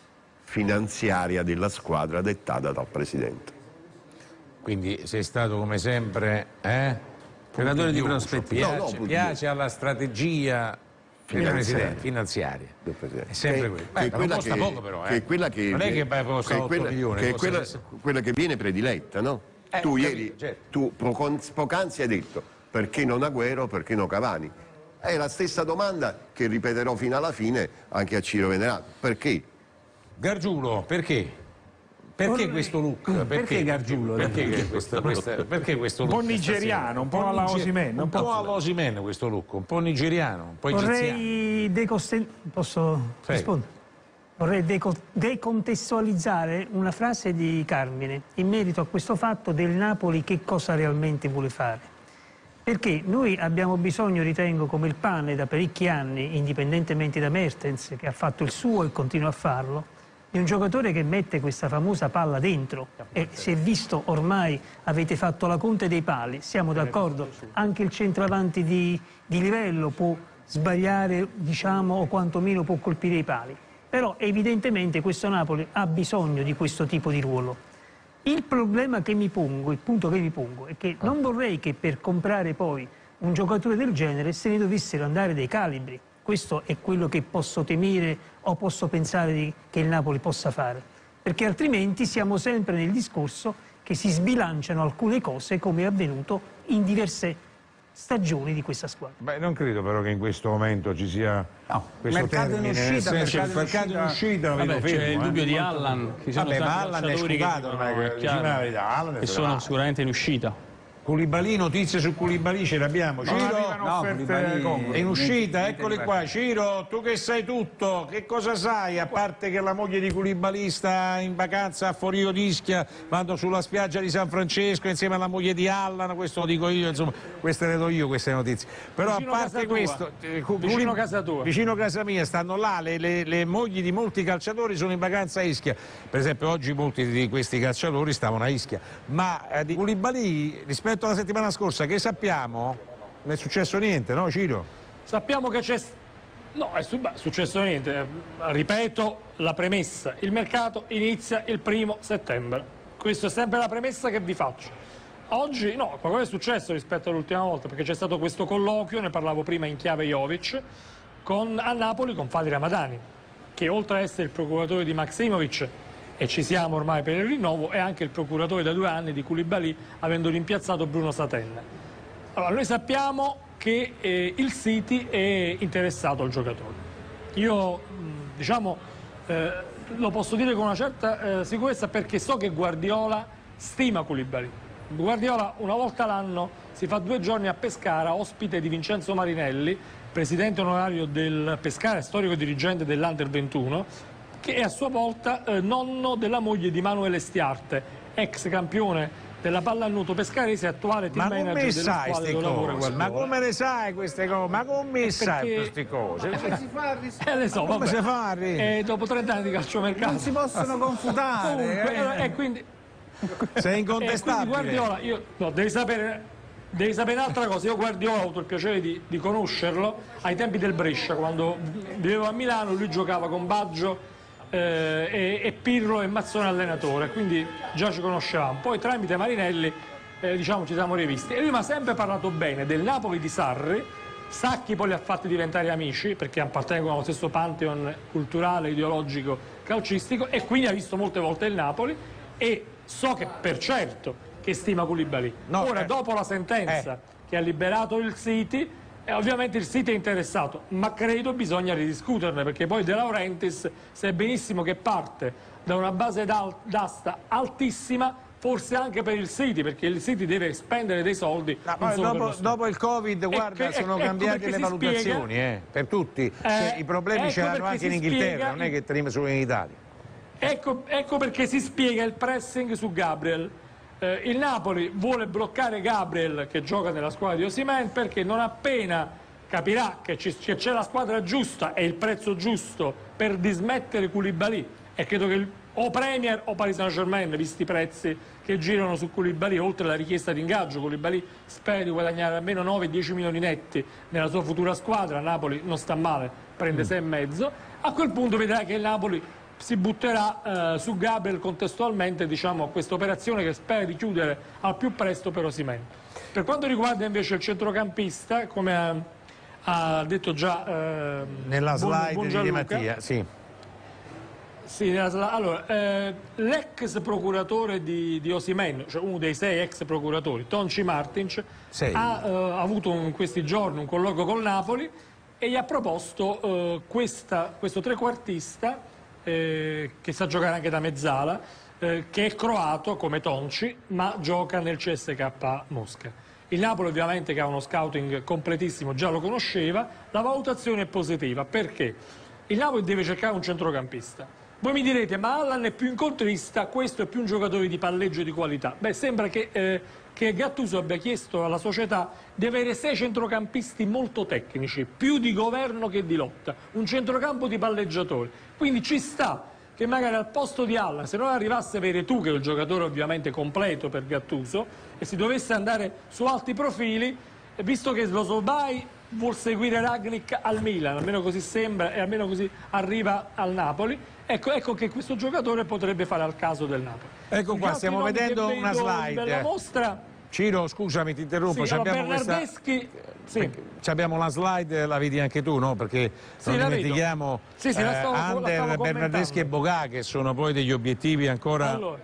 finanziaria della squadra dettata dal presidente. Quindi sei stato come sempre, eh? Giocatore di prospettiva. No, no, Piace, punti piace alla strategia del Finanziaria. presidente, finanziaria. Del presidente. È sempre Che- quello. che Beh, è però quella costa che- poco però, che eh. è quella che non è che vai a che costare è otto quella- milioni. che è costa quella, sessanta. quella che viene prediletta, no? Eh, tu ho ieri, capito, certo. tu poc'an- poc'anzi hai detto perché non Agüero, perché non Cavani? È la stessa domanda che ripeterò fino alla fine anche a Ciro Venerato. Perché? Gargiulo, perché? Perché questo look? Perché Gargiulo? Perché questo, questa- perché questo Un look? po' nigeriano, un po' alla niger- Osimhen, Un po' alla Osimhen questo look, un po' nigeriano, un po' egiziano. Vorrei decosten- posso Sì. rispondere? Vorrei deco- decontestualizzare una frase di Carmine in merito a questo fatto del Napoli che cosa realmente vuole fare. Perché noi abbiamo bisogno, ritengo, come il pane da parecchi anni, indipendentemente da Mertens, che ha fatto il suo e continua a farlo, di un giocatore che mette questa famosa palla dentro e si è visto ormai, avete fatto la conte dei pali, siamo d'accordo, anche il centravanti di, di livello può sbagliare, diciamo, o quantomeno può colpire i pali, però evidentemente questo Napoli ha bisogno di questo tipo di ruolo. Il problema che mi pongo, il punto che mi pongo è che non vorrei che per comprare poi un giocatore del genere se ne dovessero andare dei calibri. Questo è quello che posso temere o posso pensare di, che il Napoli possa fare, perché altrimenti siamo sempre nel discorso che si sbilanciano alcune cose come è avvenuto in diverse stagioni di questa squadra. Beh, non credo però che in questo momento ci sia No, questo mercato in termine, uscita, nel senso, mercato il in mercato in uscita. uscita, lo Vabbè, vedo c'è fermo, il eh. dubbio di Allan, ci sono Vabbè, tanti ma Allan è calciatori che scudato, dicono, ormai, è diciamo la chiaro, verità, Allan è che se ne sono va. sicuramente in uscita. Koulibaly, notizie su Koulibaly ce le abbiamo. Non Ciro, arrivano no, offerte Koulibaly- comode. è in uscita, niente eccoli di qua. Ciro, tu che sai tutto, che cosa sai? A parte che la moglie di Koulibaly sta in vacanza a Forio d'Ischia, vanno sulla spiaggia di San Francesco insieme alla moglie di Allan, questo lo dico io, insomma, queste le do io queste notizie. Però Vicino a parte casa tua. questo, eh, Koulibaly- Vicino casa tua. vicino casa mia, stanno là, le, le- le mogli di molti calciatori sono in vacanza a Ischia. Per esempio oggi molti di questi calciatori stavano a Ischia. Ma eh, di Koulibaly, rispetto alla settimana scorsa, che sappiamo, non è successo niente, no Ciro? Sappiamo che c'è... No, è, su... beh, è successo niente. Ripeto la premessa. Il mercato inizia il primo settembre. Questa è sempre la premessa che vi faccio. Oggi, no, qualcosa è successo rispetto all'ultima volta, perché c'è stato questo colloquio, ne parlavo prima in chiave Jovic, con, a Napoli con Fadi Ramadani, che oltre ad essere il procuratore di Maksimovic, e ci siamo ormai per il rinnovo, è anche il procuratore da due anni di Koulibaly, avendo rimpiazzato Bruno Satenna. Allora, noi sappiamo che eh, il City è interessato al giocatore. Io, mh, diciamo, eh, lo posso dire con una certa eh, sicurezza perché so che Guardiola stima Koulibaly. Guardiola una volta l'anno si fa due giorni a Pescara, ospite di Vincenzo Marinelli, presidente onorario del Pescara, storico dirigente dell'Under ventuno, che è a sua volta eh, nonno della moglie di Manuele Stiarte, ex campione della pallanuoto pescarese, attuale team Ma come manager della sai squadra queste dove lavora cose? Guardiola. Ma come le sai queste cose? Ma come sai perché- queste cose? Eh, le so, Ma come vabbè. si fa a ridere? Eh, dopo trenta anni di calciomercato. Non si possono confutare. Comunque, eh. allora, e quindi, Sei e incontestabile. quindi Guardiola, io, no, devi sapere, devi sapere un'altra cosa. Io Guardiola ho avuto il piacere di, di conoscerlo ai tempi del Brescia, quando vivevo a Milano, lui giocava con Baggio eh, e, e Pirlo e Mazzone allenatore, quindi già ci conoscevamo. Poi tramite Marinelli eh, diciamo ci siamo rivisti e lui mi ha sempre parlato bene del Napoli di Sarri. Sacchi poi li ha fatti diventare amici perché appartengono allo stesso pantheon culturale, ideologico, calcistico, e quindi ha visto molte volte il Napoli e so che per certo che stima Koulibaly. No, Ora eh, dopo la sentenza che ha liberato il City, eh, ovviamente il City è interessato, ma credo bisogna ridiscuterne perché poi De Laurentiis sa benissimo che parte da una base d'asta altissima, forse anche per il City, perché il City deve spendere dei soldi. No, non poi solo per dopo, lo Stato. dopo il Covid, guarda, che- sono ecco cambiate perché le si valutazioni, spiega- eh, per tutti. Cioè, Eh, I problemi ecco ce l'hanno perché anche in si Inghilterra, spiega non è il- che teniamo solo in Italia. Ecco, ecco perché si spiega il pressing su Gabriel. Eh, il Napoli vuole bloccare Gabriel che gioca nella squadra di Osimhen perché non appena capirà che ci- che c'è la squadra giusta e il prezzo giusto per dismettere Koulibaly, e credo che il- o Premier o Paris Saint-Germain, visti i prezzi che girano su Koulibaly, oltre alla richiesta di ingaggio, Koulibaly spera di guadagnare almeno nove dieci milioni netti nella sua futura squadra. Napoli non sta male, prende sei e mezzo. A quel punto vedrà che il Napoli si butterà eh, su Gabriel contestualmente, diciamo, a questa operazione che spera di chiudere al più presto per Osimhen. Per quanto riguarda invece il centrocampista, come ha, ha detto già eh, Nella buon- slide buon di Di Gianluca, Mattia, sì. sì, nella sla- allora, eh, l'ex procuratore di, di Osimhen, cioè uno dei sei ex procuratori, Tonci Martins, Sei. ha eh, avuto in questi giorni un colloquio col Napoli e gli ha proposto eh, questa- questo trequartista eh, che sa giocare anche da mezzala, eh, che è croato come Tonci, ma gioca nel C S K A Mosca. Il Napoli ovviamente, che ha uno scouting completissimo, già lo conosceva. La valutazione è positiva perché il Napoli deve cercare un centrocampista. Voi mi direte, ma Allan è più incontrista, questo è più un giocatore di palleggio di qualità. Beh, sembra che, eh, che Gattuso abbia chiesto alla società di avere sei centrocampisti molto tecnici, più di governo che di lotta, un centrocampo di palleggiatori. Quindi ci sta che magari al posto di Allan, se non arrivasse Veretù, che è il giocatore ovviamente completo per Gattuso, e si dovesse andare su alti profili, visto che Sloboslai vuol seguire Rangnick al Milan, almeno così sembra e almeno così arriva al Napoli, ecco, ecco che questo giocatore potrebbe fare al caso del Napoli. Ecco qua, stiamo vedendo una slide. Della mostra, Ciro, scusami, ti interrompo. sì, allora, abbiamo Bernardeschi, questa... sì. Abbiamo una slide, la vedi anche tu, no? Perché Sì, non la dimentichiamo sì, sì, la stavo- eh, la Under, stavo Bernardeschi e Bogà, che sono poi degli obiettivi ancora... Allora,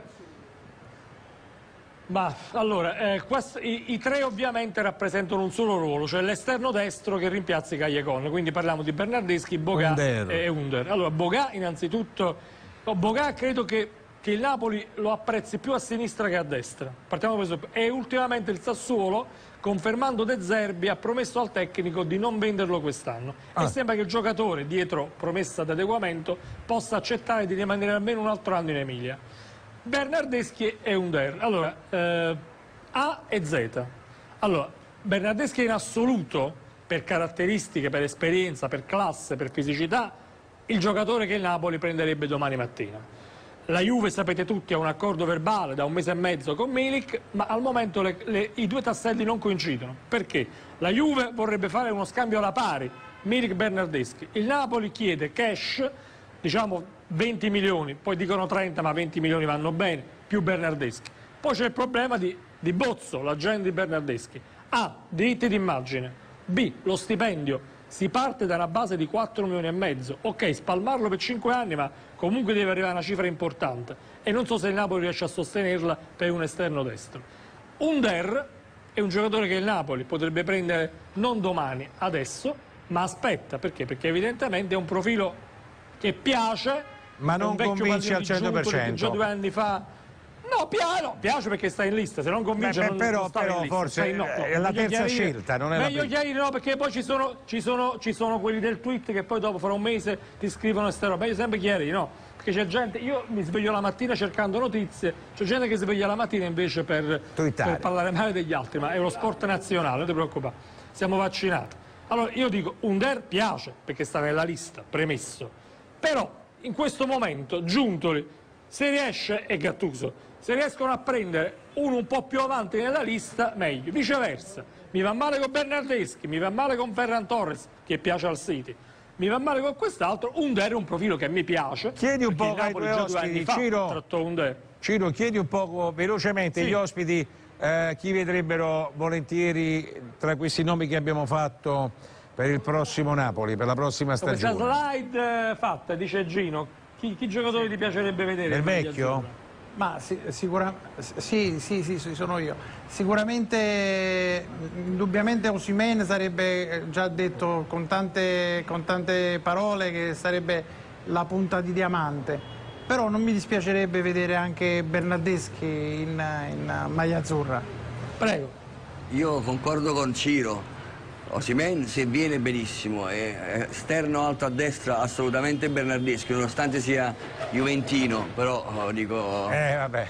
ma, allora eh, questo, i, i tre ovviamente rappresentano un solo ruolo, cioè l'esterno destro che rimpiazza Callejon, quindi parliamo di Bernardeschi, Bogà Under. e Under. Allora, Bogà innanzitutto, no, Bogà credo che, che il Napoli lo apprezzi più a sinistra che a destra, partiamo da questo, e ultimamente il Sassuolo, confermando De Zerbi, ha promesso al tecnico di non venderlo quest'anno Ah. e sembra che il giocatore, dietro promessa d'adeguamento, possa accettare di rimanere almeno un altro anno in Emilia. Bernardeschi e Under. Allora, eh, A e Z. Allora, Bernardeschi in assoluto, per caratteristiche, per esperienza, per classe, per fisicità, il giocatore che il Napoli prenderebbe domani mattina. La Juve, sapete tutti, ha un accordo verbale da un mese e mezzo con Milik, ma al momento le, le, i due tasselli non coincidono. Perché? La Juve vorrebbe fare uno scambio alla pari, Milik-Bernardeschi. Il Napoli chiede cash, diciamo venti milioni, poi dicono trenta, ma venti milioni vanno bene, più Bernardeschi. Poi c'è il problema di, di Bozzo, l'agente di Bernardeschi. A, diritti d'immagine. B, lo stipendio. Si parte da una base di quattro milioni e mezzo. Ok, spalmarlo per cinque anni, ma comunque deve arrivare a una cifra importante. E non so se il Napoli riesce a sostenerla per un esterno destro. Under è un giocatore che il Napoli potrebbe prendere non domani, adesso, ma aspetta. Perché? Perché evidentemente è un profilo che piace, Ma è non un vecchio convince al pallino di cento per Giuntoli che cento. già due anni fa. No, piano, piace perché sta in lista, se non convince Beh, non, però- non sta però in lista. forse Stai- no, no, è la meglio terza chiarire- scelta, non è la meglio prima. chiarire, no, perché poi ci sono, ci, sono, ci sono quelli del tweet che poi dopo fra un mese ti scrivono queste robe, meglio sempre chiarire, no? Perché c'è gente, io mi sveglio la mattina cercando notizie, c'è gente che si sveglia la mattina invece per, per parlare male degli altri, ma è lo sport nazionale, non ti preoccupare, siamo vaccinati. Allora io dico, Under piace perché sta nella lista, premesso, però in questo momento Giuntoli, se riesce, e Gattuso, se riescono a prendere uno un po' più avanti nella lista, meglio. Viceversa, mi va male con Bernardeschi, mi va male con Ferran Torres, che piace al City, mi va male con quest'altro. Under è un profilo che mi piace. Chiedi un perché po' il ai Napoli tuoi già due anni ospiti, fa Ciro. trattò Under. Ciro, chiedi un poco velocemente Sì. gli ospiti eh, chi vedrebbero volentieri tra questi nomi che abbiamo fatto per il prossimo Napoli, per la prossima Questa stagione. slide eh, fatta, dice Gino, chi, chi giocatore ti piacerebbe vedere? Del in maglia vecchio? azzurra? Ma sì, sicura- sì, sì, sì, sì, sono io. Sicuramente, indubbiamente Osimhen sarebbe già detto con tante, con tante parole che sarebbe la punta di diamante. Però non mi dispiacerebbe vedere anche Bernardeschi in, in maglia azzurra. Prego. Io concordo con Ciro. Osimhen se viene benissimo, è esterno alto a destra assolutamente Bernardeschi, nonostante sia juventino, però oh, dico Eh, vabbè.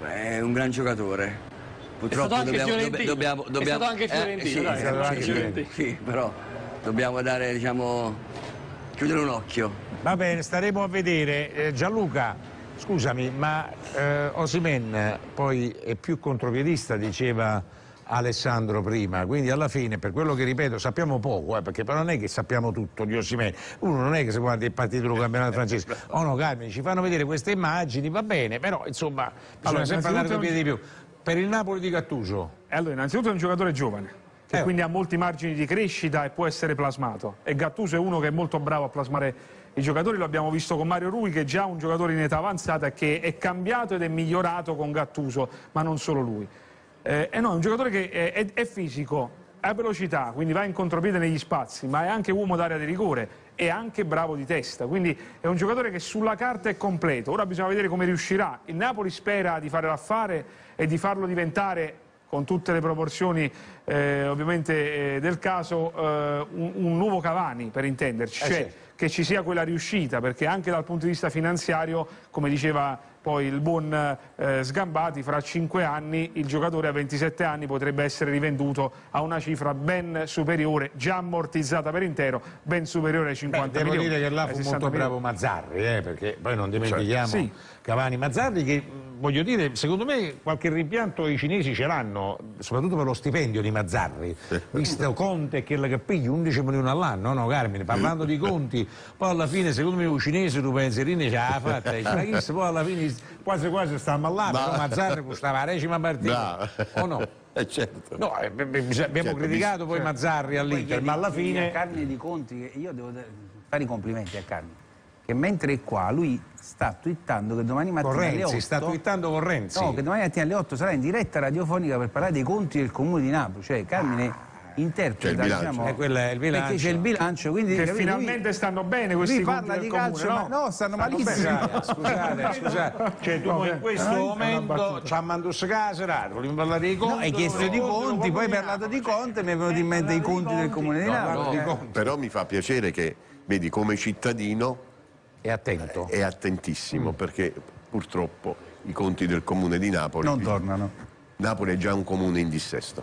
è un gran giocatore. Purtroppo anche dobbiamo, fiorentino. dobbiamo, È dobbiamo, stato anche eh, fiorentino, sì, dai, sì, è stato anche sì, fiorentino. sì, però dobbiamo dare, diciamo, chiudere un occhio. Va bene, staremo a vedere. Eh, Gianluca, scusami, ma eh, Osimhen poi è più contropiedista, diceva Alessandro prima, quindi alla fine, per quello che ripeto, sappiamo poco, eh, perché però non è che sappiamo tutto di Osimhen. Uno non è che se guarda il partito del campionato francese, oh no, Carmine, ci fanno vedere queste immagini, va bene, però insomma bisogna Allora, sempre andare innanzitutto con è piedi di un- più. Per il Napoli di Gattuso, E allora, innanzitutto è un giocatore giovane, che Eh. quindi ha molti margini di crescita e può essere plasmato. E Gattuso è uno che è molto bravo a plasmare i giocatori, lo abbiamo visto con Mario Rui, che è già un giocatore in età avanzata e che è cambiato ed è migliorato con Gattuso, ma non solo lui. Eh, e no, è un giocatore che è, è- è fisico, ha velocità, quindi va in contropiede negli spazi, ma è anche uomo d'area di rigore, è anche bravo di testa, quindi è un giocatore che sulla carta è completo. Ora bisogna vedere come riuscirà. Il Napoli spera di fare l'affare e di farlo diventare, con tutte le proporzioni eh, ovviamente eh, del caso, eh, un, un nuovo Cavani, per intenderci, Eh cioè sì. che ci sia quella riuscita, perché anche dal punto di vista finanziario, come diceva poi il buon eh, Sgambati, fra cinque anni il giocatore a ventisette anni potrebbe essere rivenduto a una cifra ben superiore, già ammortizzata per intero, ben superiore ai cinquanta Beh, devo milioni. dire che là fu molto bravo Mazzarri, eh, perché poi non dimentichiamo Cioè, sì. Cavani Mazzarri, che voglio dire, secondo me qualche rimpianto i cinesi ce l'hanno, soprattutto per lo stipendio di Mazzarri, visto Conte che che pigli undici milioni all'anno, no Carmine, parlando di conti, poi alla fine secondo me i cinesi tu pensi, Rini ce l'ha fatta, poi alla fine quasi quasi sta ammallato, però Mazzarri costava la decima partita, o no? Eh, certo. No, eh, abbiamo certo, criticato poi certo. Mazzarri all'Inter, ma alla fine... A Carmine di Conti, che io devo fare i complimenti a Carmine, che mentre è qua lui sta twittando che domani mattina con alle Renzi, otto... sta twittando con Renzi. No, che domani mattina alle otto sarà in diretta radiofonica per parlare dei conti del Comune di Napoli, cioè Carmine... interpreta, diciamo, eh, quello è il bilancio. perché c'è il bilancio, quindi che capito, finalmente lui, stanno bene questi lui conti parla del di comune, calcio, no? ma no, stanno malissimo. Scusate, scusate, scusate. Cioè tu in questo momento ci ha mandato caserato, volevo parlare dei conti. No, hai chiesto di conti, poi hai parlato di conti e mi è venuto in mente i conti del Comune di Napoli. No, no, però mi fa piacere che, vedi, come cittadino è attento, è attentissimo, mm. perché purtroppo i conti del Comune di Napoli non tornano. Napoli è già un comune in dissesto.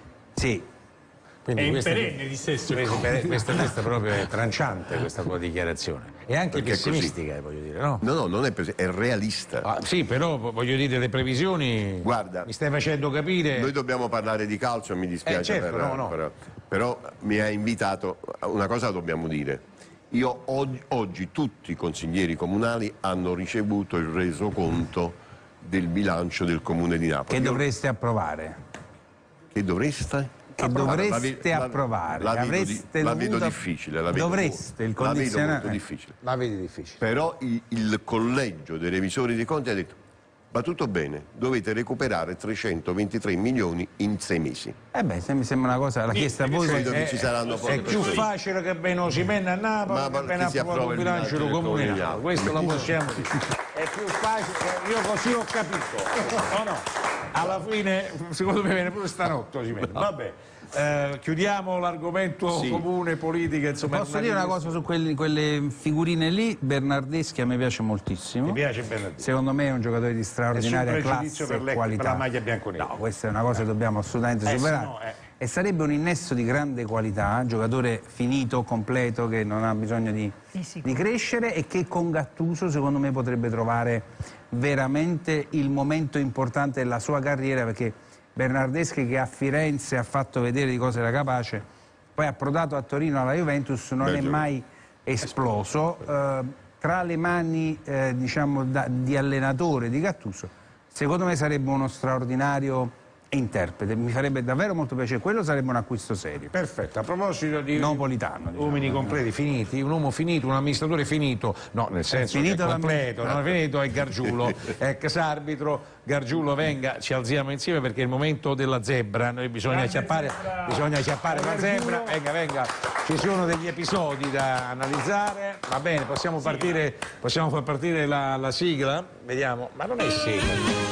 Sì. Quindi è in perenne di stesso. Questa, questa proprio è tranciante, questa tua dichiarazione. E anche Perché pessimistica, voglio dire, no? No, no, non è, è realista. Ah, sì, però voglio dire, le previsioni. Guarda, mi stai facendo capire. Noi dobbiamo parlare di calcio, mi dispiace, eh, certo, per, no, no. Però, però mi ha invitato, una cosa dobbiamo dire. Io oggi, oggi tutti i consiglieri comunali hanno ricevuto il resoconto del bilancio del Comune di Napoli. Che dovreste approvare. Che dovreste? Che dovreste la, la, approvare. La, la, vedo, Avreste la dovuto... vedo difficile. La vedo dovreste, il la vedo condizionale. molto difficile. La vedi difficile. Però il, il collegio dei revisori dei conti ha detto: va tutto bene, dovete recuperare trecentoventitré milioni in sei mesi. Eh beh, se mi sembra una cosa, l'ha chiesta a voi. Credo è, che ci saranno è più facile che bene si menne a Napoli, ma che ben approvato il bilancio del Comune di Napoli. Questo lo possiamo dire. È più facile, io così ho capito. O no? Alla fine, secondo me viene pure stanotte si mette. Vabbè. Eh, chiudiamo l'argomento sì. comune, politica, insomma. Posso dire una cosa su quelli, quelle figurine lì? Bernardeschi a me piace moltissimo. Mi piace Bernardeschi. Secondo me è un giocatore di straordinaria classe per e qualità. Per la maglia bianconera. No, questa è una cosa che dobbiamo assolutamente eh, superare. No, eh. E sarebbe un innesto di grande qualità, giocatore finito, completo, che non ha bisogno di, di crescere e che con Gattuso secondo me potrebbe trovare veramente il momento importante della sua carriera, perché Bernardeschi, che a Firenze ha fatto vedere di cosa era capace, poi approdato a Torino alla Juventus, non Beh, è mai esploso. Eh, tra le mani eh, diciamo, da, di allenatore di Gattuso, secondo me sarebbe uno straordinario interprete, mi farebbe davvero molto piacere, quello sarebbe un acquisto serio. Perfetto, a proposito di Napolitano, diciamo, uomini completi, finiti, un uomo finito, un amministratore finito, no, nel senso che è completo, non è finito, è Gargiulo, ex arbitro, Gargiulo venga, ci alziamo insieme perché è il momento della zebra, noi bisogna acchiappare, bisogna acchiappare la zebra, venga, venga, ci sono degli episodi da analizzare, va bene, possiamo partire, possiamo far partire la, la sigla, vediamo, ma non è serio.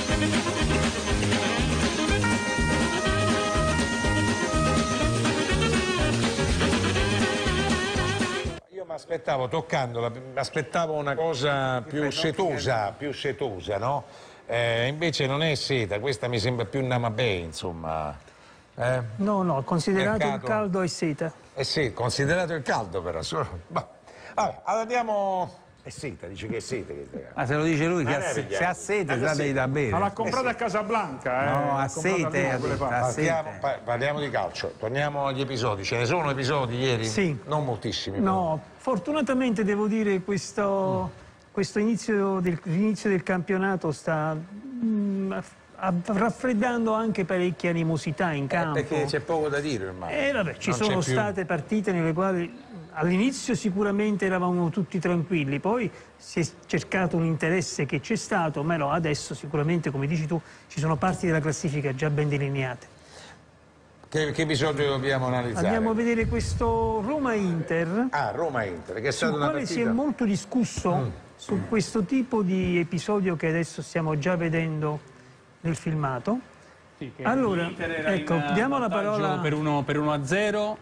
Aspettavo, toccandola, mi aspettavo una cosa più setosa, più setosa, no? Eh, invece non è seta, questa mi sembra più namabè, insomma. Eh? No, no, considerato Mercato. il caldo è seta. Eh sì, considerato il caldo però. Solo... Vabbè, allora andiamo... È seta, dice che è seta. Che... Ah, se lo dice lui, che ha, se, se ha sete, date da bere. Ma l'ha comprata eh sì. a Casablanca, eh? No, ha sete, ha Parliamo, pa parliamo di calcio, torniamo agli episodi. Ce ne sono episodi ieri? Sì. Non moltissimi. No, però. Fortunatamente devo dire questo, mm. questo inizio del, l'inizio del campionato sta mm, raffreddando anche parecchie animosità in campo. Eh, perché c'è poco da dire ormai. Eh, vabbè, ci non sono state partite nelle quali all'inizio sicuramente eravamo tutti tranquilli, poi si è cercato un interesse che c'è stato, ma no, adesso sicuramente, come dici tu, ci sono parti della classifica già ben delineate. Che, che episodio dobbiamo analizzare? Andiamo a vedere questo Roma-Inter. Ah, Roma-Inter, che è stata una partita... si è molto discusso mm. su questo tipo di episodio che adesso stiamo già vedendo nel filmato. Sì, che allora, ecco, in diamo la parola per uno a zero.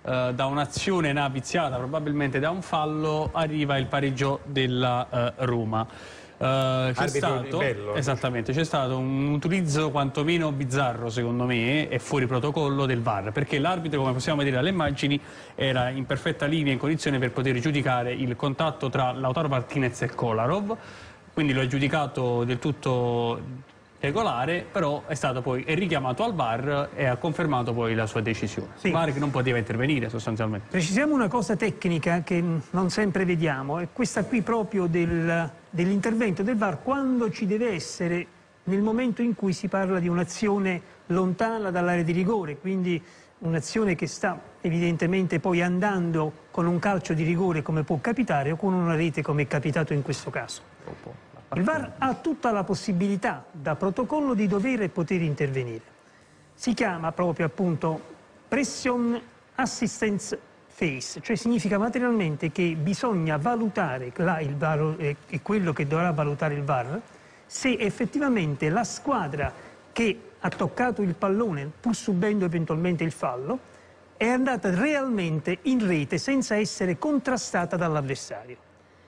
eh, da un'azione viziata, probabilmente da un fallo, arriva il pareggio della eh, Roma. Uh, c'è stato, bello, esattamente, c'è stato un utilizzo quantomeno bizzarro secondo me e fuori protocollo del V A R, perché l'arbitro, come possiamo vedere dalle immagini, era in perfetta linea, in condizione per poter giudicare il contatto tra Lautaro Martinez e Kolarov, quindi lo ha giudicato del tutto regolare, però è stato poi è richiamato al V A R e ha confermato poi la sua decisione. Sì. Il V A R che non poteva intervenire sostanzialmente. Precisiamo una cosa tecnica che non sempre vediamo, è questa qui proprio del, dell'intervento del V A R quando ci deve essere nel momento in cui si parla di un'azione lontana dall'area di rigore, quindi un'azione che sta evidentemente poi andando con un calcio di rigore come può capitare o con una rete come è capitato in questo caso. Il V A R ha tutta la possibilità da protocollo di dover e poter intervenire. Si chiama proprio appunto Pression Assistance Phase, cioè significa materialmente che bisogna valutare, là il V A R è quello che dovrà valutare il V A R, se effettivamente la squadra che ha toccato il pallone, pur subendo eventualmente il fallo, è andata realmente in rete senza essere contrastata dall'avversario.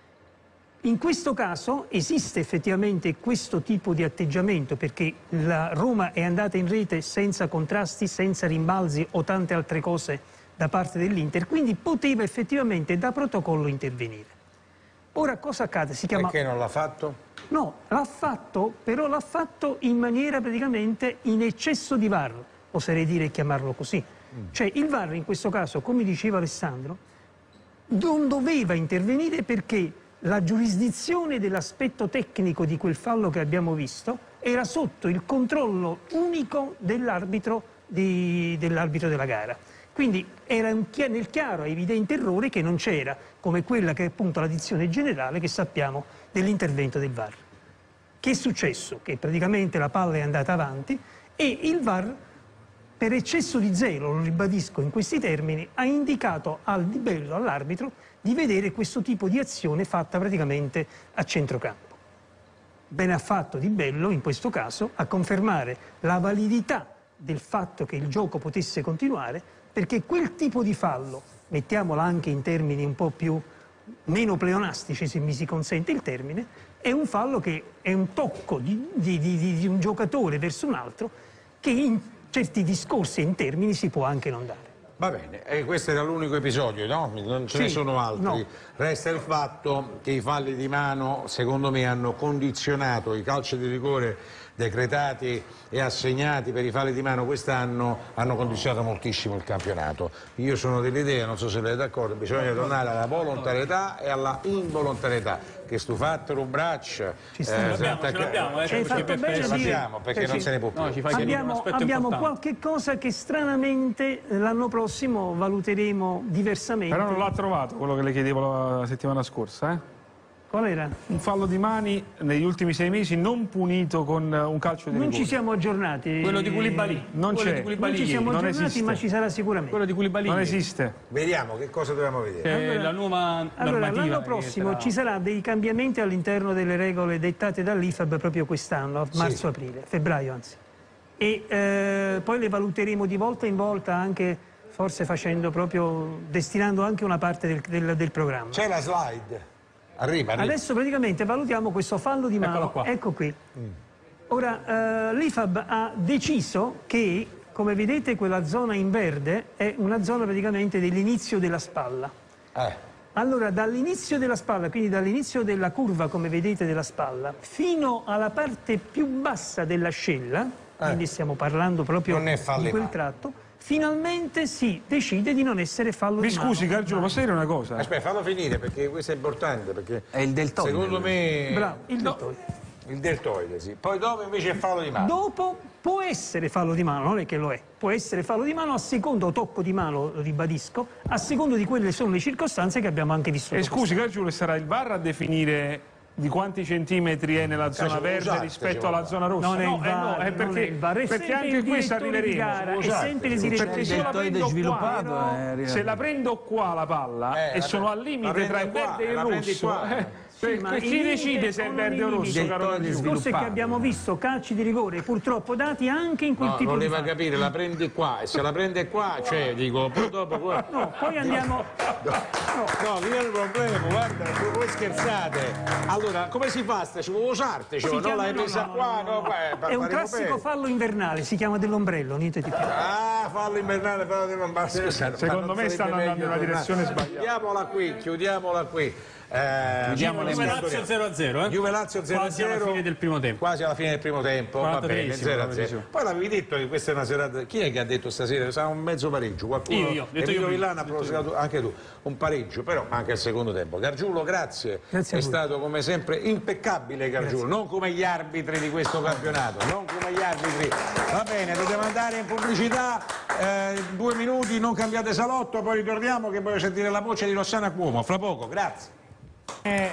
In questo caso esiste effettivamente questo tipo di atteggiamento perché la Roma è andata in rete senza contrasti, senza rimbalzi o tante altre cose da parte dell'Inter, quindi poteva effettivamente da protocollo intervenire. Ora cosa accade? Si chiama... Perché non l'ha fatto? No, l'ha fatto, però l'ha fatto in maniera praticamente in eccesso di V A R, oserei dire chiamarlo così. Mm. Cioè il V A R in questo caso, come diceva Alessandro, non doveva intervenire perché la giurisdizione dell'aspetto tecnico di quel fallo che abbiamo visto era sotto il controllo unico dell'arbitro dell'arbitro della gara. Quindi era un, nel chiaro e evidente errore che non c'era, come quella che è appunto la dizione generale che sappiamo dell'intervento del V A R. Che è successo? Che praticamente la palla è andata avanti e il V A R, per eccesso di zelo, lo ribadisco in questi termini, ha indicato al Di Bello, all'arbitro, di vedere questo tipo di azione fatta praticamente a centrocampo. Bene ha fatto Di Bello, in questo caso, a confermare la validità del fatto che il gioco potesse continuare, perché quel tipo di fallo, mettiamola anche in termini un po' più meno pleonastici, se mi si consente il termine, è un fallo che è un tocco di, di, di, di un giocatore verso un altro che in certi discorsi e in termini si può anche non dare. Va bene, e questo era l'unico episodio, no? Non ce sì, ne sono altri. No. Resta il fatto che i falli di mano, secondo me, hanno condizionato i calci di rigore decretati e assegnati per i falli di mano quest'anno, hanno condizionato moltissimo il campionato. Io sono dell'idea, non so se lei è d'accordo, bisogna tornare alla volontarietà e alla involontarietà, che stu fatto un braccio ci sta, eh, l'abbiamo, ce l'abbiamo, eh, ce l'abbiamo perché non se ne può più. No, ci fai abbiamo abbiamo qualche cosa che stranamente l'anno prossimo valuteremo diversamente. Però non l'ha trovato quello che le chiedevo la settimana scorsa, eh? Qual era? Un fallo di mani negli ultimi sei mesi non punito con un calcio di rigore. Non ci siamo aggiornati. Quello di Koulibaly. Non c'è. Non ci siamo non aggiornati, esiste. ma ci sarà sicuramente. Quello di Koulibaly. Non esiste. Vediamo che cosa dobbiamo vedere. Allora, la nuova allora l'anno prossimo sarà... ci saranno dei cambiamenti all'interno delle regole dettate dall'I F A B proprio quest'anno, a marzo-aprile, febbraio anzi. E eh, poi le valuteremo di volta in volta anche, forse facendo proprio, destinando anche una parte del, del, del programma. C'è la slide. Arriva, arriva. Adesso praticamente valutiamo questo fallo di mano, ecco qui. Mm. Ora, eh, l'I F A B ha deciso che, come vedete, quella zona in verde è una zona praticamente dell'inizio della spalla. Eh. Allora, dall'inizio della spalla, quindi dall'inizio della curva, come vedete, della spalla, fino alla parte più bassa dell'ascella, eh. quindi stiamo parlando proprio di quel tratto, finalmente si decide di non essere fallo Mi di mano. Mi scusi, Gargiulo, posso dire una cosa? Aspetta, fallo finire, perché questo è importante, perché è il deltoide. Secondo me... Bravo, il no, deltoide. Il deltoide, sì. Poi dopo invece è fallo di mano. Dopo può essere fallo di mano, non è che lo è. Può essere fallo di mano a secondo, tocco di mano, lo ribadisco, a secondo di quelle sono le circostanze che abbiamo anche vissuto. E scusi, Gargiulo, sarà il V A R a definire di quanti centimetri è nella zona Caso verde usate, rispetto alla zona rossa? Non è no, il V A R, eh no, è perché, non è il V A R, è perché anche questo arriveremo. È sempre il Perché se la prendo qua, no, se la prendo qua la palla eh, e sono al limite tra il verde e il rosso, eh, Sì, ma e chi decide se è verde o rosso, caro? Il discorso è che abbiamo visto calci di rigore purtroppo dati anche in quel no, tipo di voleva capire, la prendi qua e se la prende qua, cioè dico, poi dopo qua. No, poi andiamo. No, no, viene il problema, guarda, voi scherzate. Allora, come si fa? Ci vuole usarte, cioè, non l'hai presa no, qua, no, no, no, qua, è un classico fallo invernale, si chiama dell'ombrello, niente di più. Ah, fallo invernale, fallo dell'ombrello. Secondo me stanno andando in una direzione sbagliata. Chiudiamola qui, chiudiamola qui. Eh, Juve Lazio zero a zero, eh? Juve Lazio zero a zero, quasi alla fine del primo tempo. Quasi alla fine del primo tempo, va bene, zero a zero. Poi l'avevi detto che questa è una serata. Chi è che ha detto stasera? Sarà un mezzo pareggio, qualcuno? Io, io, detto Emilio io Villano ha pronosticato anche tu, un pareggio, però anche il secondo tempo. Gargiulo, grazie. grazie è stato come sempre impeccabile Gargiulo, non come gli arbitri di questo campionato, non come gli arbitri. Va bene, dobbiamo andare in pubblicità, eh, due minuti, non cambiate salotto, poi ritorniamo che voglio sentire la voce di Rossana Cuomo, fra poco, grazie. Eh,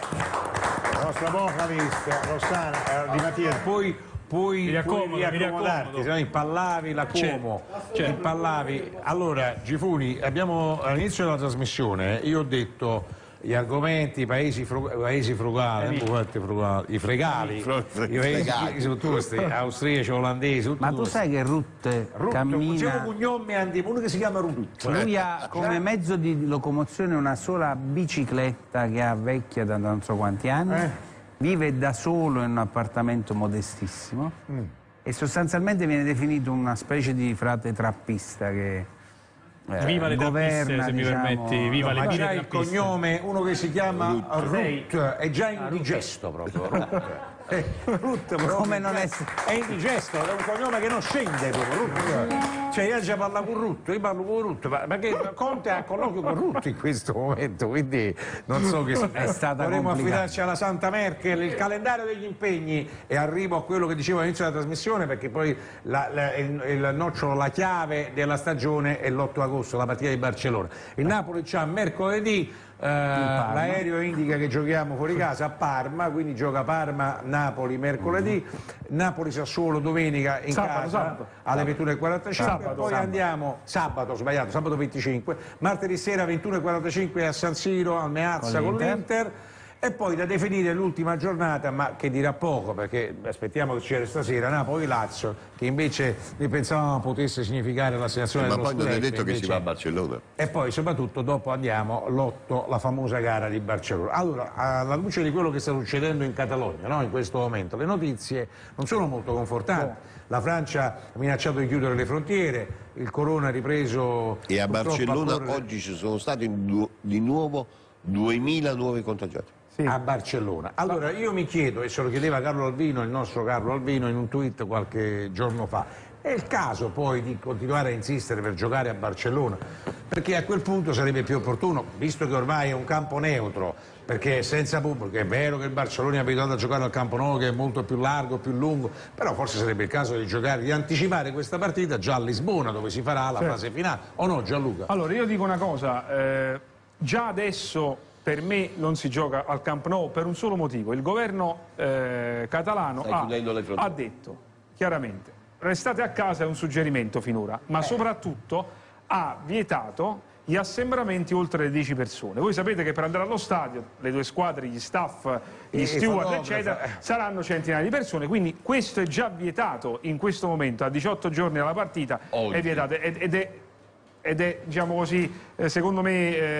la nostra bocca vista, Rossana, eh, di Mattia, poi puoi, mi puoi riaccomodarti, se no impallavi la Cuomo, certo. impallavi. Allora, Gifuni, abbiamo all'inizio della trasmissione, io ho detto gli argomenti, i paesi, fru paesi frugali, frugali, i fregali, i paesi sono tutti, austriaci, olandesi, ma tu sai che Rutte, Rutte cammina... Un cognome andiamo, uno che si chiama Rutte. Lui ha come mezzo di locomozione una sola bicicletta che ha vecchia da non so quanti anni, eh. vive da solo in un appartamento modestissimo mm. e sostanzialmente viene definito una specie di frate trappista che... Eh, viva le governa, trappiste, se diciamo, mi permetti, viva no, le ma c'ha il cognome, uno che si chiama Ruth, Ruth è già indigesto proprio. Ruth. Eh, Ruth come non è... è indigesto, è un cognome che non scende proprio. Ruth. Cioè io già parlo con Ruth, io parlo con Ruth, ma perché Conte ha colloquio con Ruth in questo momento, quindi non so che è stata dovremmo complicata. affidarci alla Santa Merkel, il calendario degli impegni, e arrivo a quello che dicevo all'inizio della trasmissione, perché poi la, la, il, il nocciolo, la chiave della stagione è l'otto agosto, la partita di Barcellona. Il Napoli c'ha mercoledì. Uh, l'aereo indica che giochiamo fuori casa a Parma, quindi gioca Parma-Napoli mercoledì, Napoli-Sassuolo domenica in sabato, casa sabato. alle ventuno e quarantacinque, sabato, poi sabato. andiamo sabato, sbagliato, sabato venticinque, martedì sera ventuno e quarantacinque a San Siro al Meazza con l'Inter. E poi da definire l'ultima giornata, ma che dirà poco, perché aspettiamo che ci sia stasera Napoli-Lazio, che invece noi pensavamo potesse significare l'assegnazione dello scudetto. Ma poi non è detto invece... che si va a Barcellona. E poi soprattutto dopo andiamo l'otto, la famosa gara di Barcellona. Allora, alla luce di quello che sta succedendo in Catalogna, no? In questo momento, le notizie non sono molto confortanti. La Francia ha minacciato di chiudere le frontiere, il corona ha ripreso... E a Barcellona a correre... oggi ci sono stati di nuovo duemila nuovi contagiati. Sì. A Barcellona. Allora io mi chiedo, e se lo chiedeva Carlo Alvino, il nostro Carlo Alvino, in un tweet qualche giorno fa, è il caso poi di continuare a insistere per giocare a Barcellona? Perché a quel punto sarebbe più opportuno, visto che ormai è un campo neutro, perché senza pubblico, è vero che il Barcellona è abituato a giocare al Campo Nou, che è molto più largo, più lungo, però forse sarebbe il caso di giocare, di anticipare questa partita già a Lisbona, dove si farà la certo. fase finale, o no Gianluca? Allora io dico una cosa, eh, già adesso... Per me non si gioca al Camp Nou per un solo motivo. Il governo eh, catalano ha, ha detto chiaramente restate a casa, è un suggerimento finora, ma soprattutto ha vietato gli assembramenti oltre le dieci persone. Voi sapete che per andare allo stadio le due squadre, gli staff, gli e steward eccetera saranno centinaia di persone, quindi questo è già vietato in questo momento, a diciotto giorni dalla partita Oggi. è vietato ed, ed è ed è, diciamo così, eh, secondo me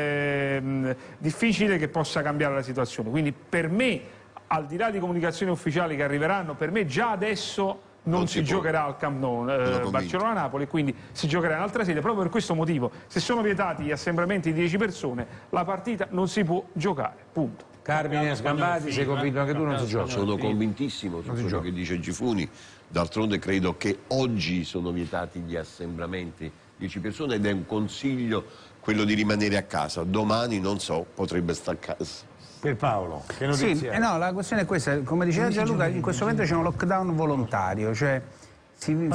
eh, difficile che possa cambiare la situazione. Quindi per me, al di là di comunicazioni ufficiali che arriveranno, per me già adesso non, non si, si giocherà al Camp Nou eh, Barcellona-Napoli, quindi si giocherà in altra sede, proprio per questo motivo. Se sono vietati gli assembramenti di dieci persone, la partita non si può giocare, punto. Carmine Sgambati, sei convinto anche tu non si gioca? Sono convintissimo su quello che dice Gifuni, d'altronde credo che oggi sono vietati gli assembramenti dieci persone ed è un consiglio quello di rimanere a casa, domani non so, potrebbe stare a casa. Per Paolo, che notizia? Sì, eh no, la questione è questa, come diceva Gianluca, in questo momento c'è un lockdown volontario, cioè si,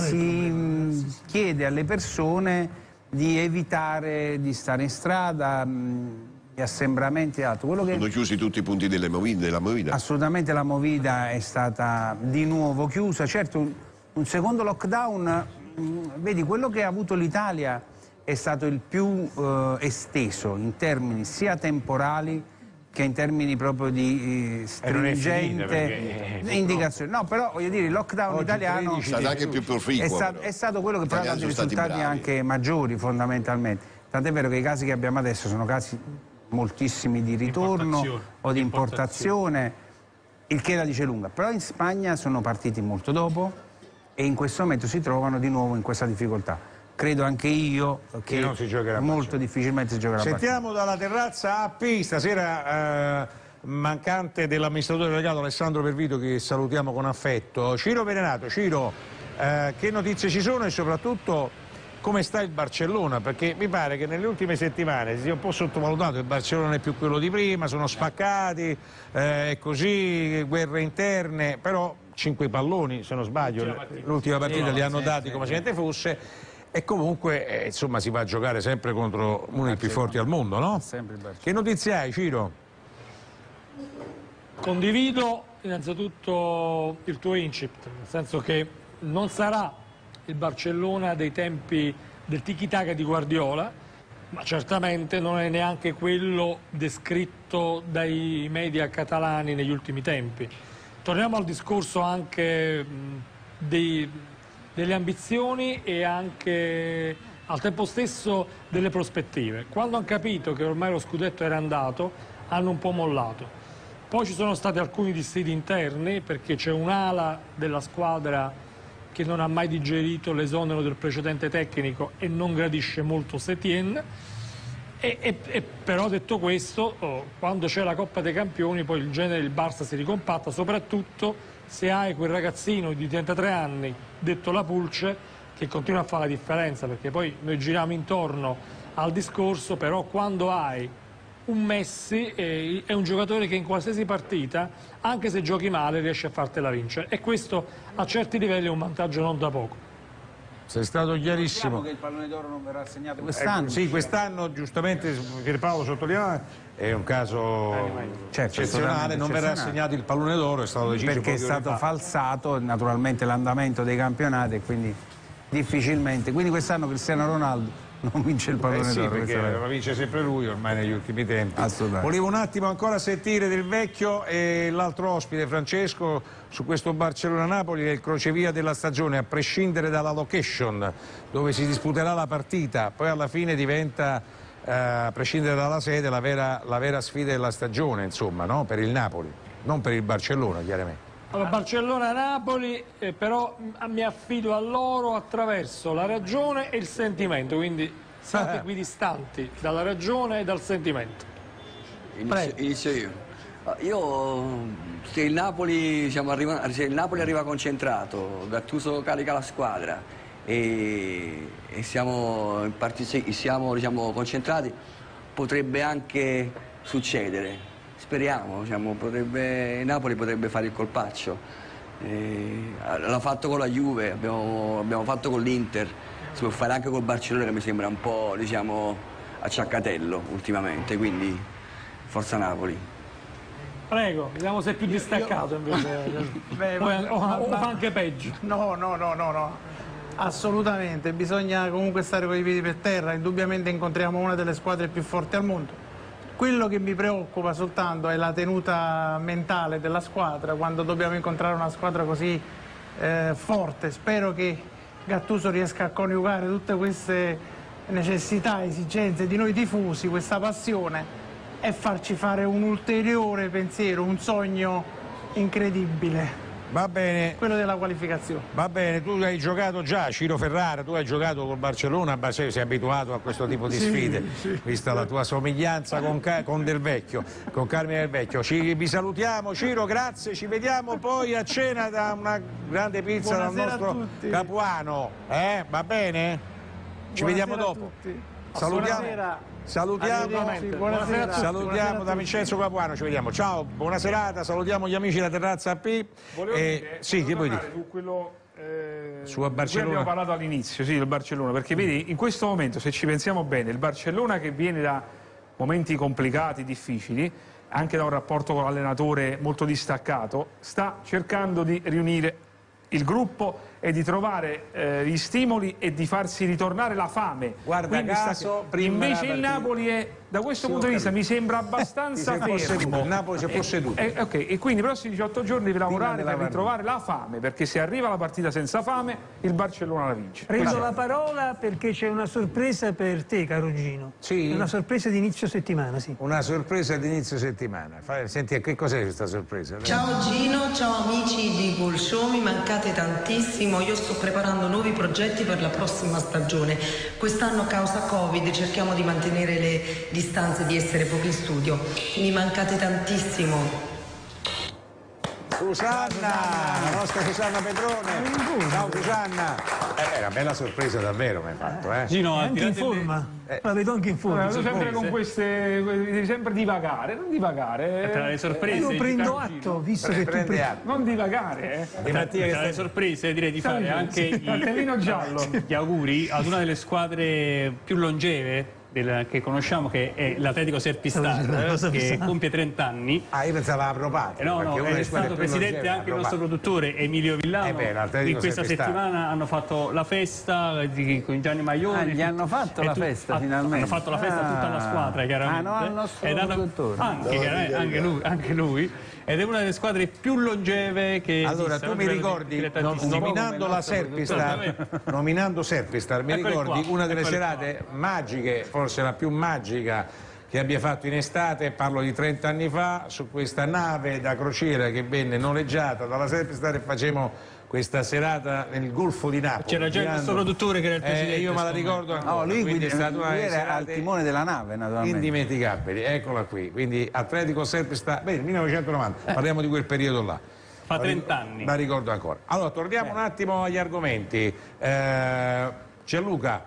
si chiede alle persone di evitare di stare in strada, gli assembramenti e altro. Quello che... Sono chiusi tutti i punti delle movida, della Movida? Assolutamente la Movida è stata di nuovo chiusa, certo un, un secondo lockdown... Vedi, quello che ha avuto l'Italia è stato il più eh, esteso in termini sia temporali che in termini proprio di eh, stringente indicazione. No, però voglio dire, il lockdown italiano è stato anche più proficuo. È stato, è stato quello che poi ha dato risultati anche maggiori fondamentalmente. Tant'è vero che i casi che abbiamo adesso sono casi moltissimi di ritorno o di importazione, il che la dice lunga. Però in Spagna sono partiti molto dopo e in questo momento si trovano di nuovo in questa difficoltà. Credo anche io che, che non si molto difficilmente si giocherà. Sentiamo dalla terrazza A P stasera, eh, mancante dell'amministratore delegato Alessandro Pervito, che salutiamo con affetto, Ciro Verenato. Ciro, eh, che notizie ci sono e soprattutto come sta il Barcellona? Perché mi pare che nelle ultime settimane si sia un po' sottovalutato, il Barcellona non è più quello di prima, sono spaccati, eh, così, guerre interne, però cinque palloni, se non sbaglio, l'ultima partita li hanno dati come se niente fosse. E comunque, eh, insomma, si va a giocare sempre contro uno dei più forti al mondo, no? Che notizie hai, Ciro? Condivido innanzitutto il tuo incipit, nel senso che non sarà il Barcellona dei tempi del tiki-taka di Guardiola, ma certamente non è neanche quello descritto dai media catalani negli ultimi tempi. Torniamo al discorso anche mh, dei... delle ambizioni e anche al tempo stesso delle prospettive. Quando hanno capito che ormai lo scudetto era andato, hanno un po' mollato. Poi ci sono stati alcuni dissidi interni, perché c'è un'ala della squadra che non ha mai digerito l'esonero del precedente tecnico e non gradisce molto Setien. E, e, e però detto questo, oh, quando c'è la Coppa dei Campioni poi il genere del Barça si ricompatta, soprattutto se hai quel ragazzino di trentatré anni, detto La Pulce, che continua a fare la differenza, perché poi noi giriamo intorno al discorso, però quando hai un Messi eh, è un giocatore che in qualsiasi partita, anche se giochi male, riesce a fartela vincere, e questo a certi livelli è un vantaggio non da poco. Sei stato chiarissimo. Che il pallone d'oro non verrà assegnato quest'anno. Eh, sì, quest'anno giustamente Pierpaolo sottolineava, è un caso certo, eccezionale, non verrà assegnato il pallone d'oro, è stato deciso perché è stato falsato naturalmente l'andamento dei campionati e quindi difficilmente. Quindi quest'anno Cristiano Ronaldo non vince il pallone eh sì, d'oro. Perché lo vince sempre lui ormai negli ultimi tempi. Volevo un attimo ancora sentire Del Vecchio e l'altro ospite Francesco su questo Barcellona-Napoli, che è il crocevia della stagione, a prescindere dalla location dove si disputerà la partita, poi alla fine diventa, eh, a prescindere dalla sede, la vera, la vera sfida della stagione, insomma, no? Per il Napoli, non per il Barcellona chiaramente. Allora, Barcellona-Napoli, eh, però mi affido a loro attraverso la ragione e il sentimento, quindi siate equidistanti dalla ragione e dal sentimento. Inizio, inizio io. Io, se il Napoli, diciamo, arriva, se il Napoli arriva concentrato, Gattuso carica la squadra e, e siamo, in part- siamo diciamo, concentrati, potrebbe anche succedere. Speriamo, diciamo, potrebbe, Napoli potrebbe fare il colpaccio. Eh, l'ha fatto con la Juve, abbiamo, abbiamo fatto con l'Inter, si può fare anche col Barcellona, che mi sembra un po', diciamo, acciaccatello ultimamente, quindi forza Napoli. Prego, vediamo se è più distaccato invece. Beh, o, o, o fa anche peggio. No, no, no, no, no. Assolutamente, bisogna comunque stare con i piedi per terra, indubbiamente incontriamo una delle squadre più forti al mondo. Quello che mi preoccupa soltanto è la tenuta mentale della squadra quando dobbiamo incontrare una squadra così eh, forte. Spero che Gattuso riesca a coniugare tutte queste necessità, esigenze di noi tifosi, questa passione, e farci fare un ulteriore pensiero, un sogno incredibile. Va bene. Quello della qualificazione. Va bene, tu hai giocato già, Ciro Ferrara, tu hai giocato col Barcellona, sei abituato a questo tipo di sfide, sì, sì. Vista la tua somiglianza con, con Del Vecchio, con Carmine Del Vecchio. Ci, vi salutiamo, Ciro, grazie, ci vediamo poi a cena da una grande pizza Buonasera dal nostro Capuano, eh? Va bene? Ci Buonasera vediamo dopo. Salutiamo. Buonasera. Salutiamo, buonasera. Buonasera. salutiamo buonasera da Vincenzo Capuano, ci vediamo. Ciao, buona serata, salutiamo gli amici della terrazza A P. Volevo eh, dire, sì, che vuoi dire? Su quello eh, su a Barcellona. Abbiamo parlato all'inizio, sì, del Barcellona, perché vedi, in questo momento, se ci pensiamo bene, il Barcellona che viene da momenti complicati, difficili, anche da un rapporto con l'allenatore molto distaccato, sta cercando di riunire il gruppo è di trovare eh, gli stimoli e di farsi ritornare la fame. Guarda Quindi caso, sta... prima invece la il Napoli è, da questo Sì, punto di vista capito. mi sembra abbastanza Si è posseduto, fermo. il Napoli si è E- posseduto. e- ok, e quindi i prossimi diciotto giorni devi lavorare della per partita. ritrovare la fame, perché se arriva la partita senza fame il Barcellona la vince. Prendo Questo- la parola perché c'è una sorpresa per te, caro Gino. Sì? È una sorpresa di inizio settimana, sì. Una sorpresa di inizio settimana. Fa- Senti, che cos'è questa sorpresa? Ciao Gino, ciao amici di Goal Show, mi mancate tantissimo, io sto preparando nuovi progetti per la prossima stagione. Quest'anno a causa Covid cerchiamo di mantenere le distanze, di essere pochi in studio. Mi mancate tantissimo. Susanna, la nostra Susanna Pedrone. Ciao Susanna. Eh, è una bella sorpresa davvero mi hai fatto, eh? Gino, È al anche di là in delle- forma. La vedo anche in forma. Eh, sempre sorprese. con queste, devi sempre divagare, non divagare. eh. Tra le sorprese Io di prendo Carlo Gino- atto, visto Pre- che tu prende pre- atto. Non divagare, eh. Di Mattia che Tra le sta- sorprese direi di fare anche i- Cartellino giallo. gli auguri ad una delle squadre più longeve del- che conosciamo, che è l'Atletico Serpi Stavo dicendo una Star, cosa che pesante. compie trenta anni. Ah, io pensavo a Propati. Eh no, no, è stato presidente anche il nostro produttore Emilio Villano. Eh beh, l'Atletico in questa Serpi Star. settimana hanno fatto la festa di, con Gianni Maioni. Ah, gli e hanno tut- fatto e la tu- festa, ah, finalmente. Hanno fatto la festa a tutta la Ah. squadra, chiaramente. Ah, no, al nostro Ed hanno- produttore. anche, chiaramente, anche lui, anche lui. Ed è una delle squadre più longeve che Allora, esistono, tu mi a livello ricordi, di no- dilettantismo. nominando la Serpistar, nominando Serpistar, mi Eccoli ricordi qua, una delle eccoli serate magiche, forse la più magica che abbia fatto in estate, parlo di trenta anni fa, su questa nave da crociera che venne noleggiata dalla Serpistar e facevamo questa serata nel Golfo di Napoli. C'era già il girando- nostro produttore che era il Eh, presidente. io me la secondo me. ricordo ancora. No, lui, quindi guida- è stata una lui delle era al serate timone della nave, naturalmente. indimenticabili, eccola qui. Quindi Atletico Serpistar, beh, millenovecentonovanta, parliamo di quel periodo là. Fa trenta anni. La ricordo ancora. Allora, torniamo un attimo agli argomenti. Eh, Gianluca,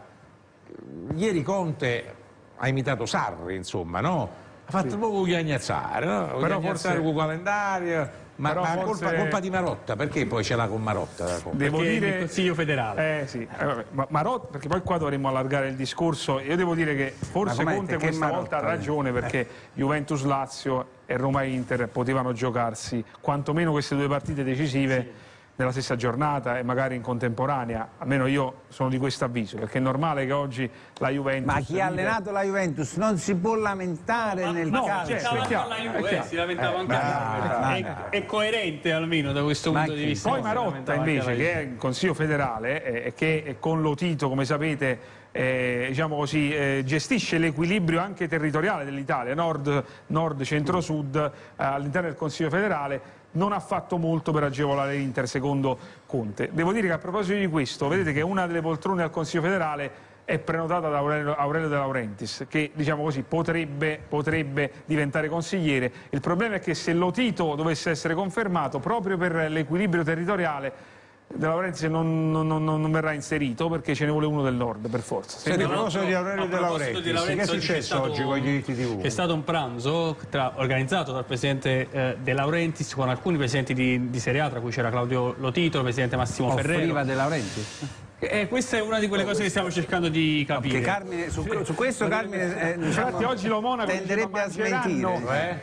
ieri Conte ha imitato Sarri, insomma, no? Ha fatto proprio chiagnazzare, no? Però Chiagnazzare forse- con il calendario. Ma, Però ma forse- colpa, colpa di Marotta, perché poi ce l'ha con Marotta? la Conte? Devo Perché dire il Consiglio federale. Eh sì, eh, vabbè, ma Marotta, perché poi qua dovremmo allargare il discorso. Io devo dire che forse Ma com'è? Conte Che questa Marotta? volta ha ragione, perché Juventus Lazio e Roma Inter potevano giocarsi quantomeno queste due partite decisive nella stessa giornata e magari in contemporanea. Almeno io sono di questo avviso, perché è normale che oggi la Juventus Ma chi ha allenato la Juventus non si può lamentare nel no, calcio. certo, Lamentava è chiaro, anche la è Juve, chiaro. eh, si lamentava anche ma- la Juve. ma- È, è coerente almeno da questo Ma punto di chi? vista. Poi Si Marotta lamentava anche invece, la che Juve. è il Consiglio federale e eh, che con Lotito, come sapete, eh, diciamo così, eh, gestisce l'equilibrio anche territoriale dell'Italia, nord, nord, centro, sud, eh, all'interno del Consiglio federale, non ha fatto molto per agevolare l'Inter secondo Conte. Devo dire che a proposito di questo, vedete che una delle poltrone al Consiglio federale è prenotata da Aurelio, Aurelio De Laurentiis, che diciamo così potrebbe, potrebbe diventare consigliere. Il problema è che se Lotito dovesse essere confermato, proprio per l'equilibrio territoriale, De Laurentiis non, non, non, non verrà inserito, perché ce ne vuole uno del nord per forza. Senti, a proposito di Aurelio A De proposito di Laurentiis, che è Laurentiis, oggi c'è successo stato- oggi con i diritti tivù? C'è stato un pranzo tra- organizzato dal presidente eh, De Laurentiis con alcuni presidenti di, di Serie A, tra cui c'era Claudio Lotito, il presidente Massimo Ferrero. Offriva De Laurentiis. E questa è una di quelle cose che stiamo cercando di capire. Che Carmine, su, su questo Carmine eh, diciamo, Infatti oggi lo Monaco tenderebbe a smentire.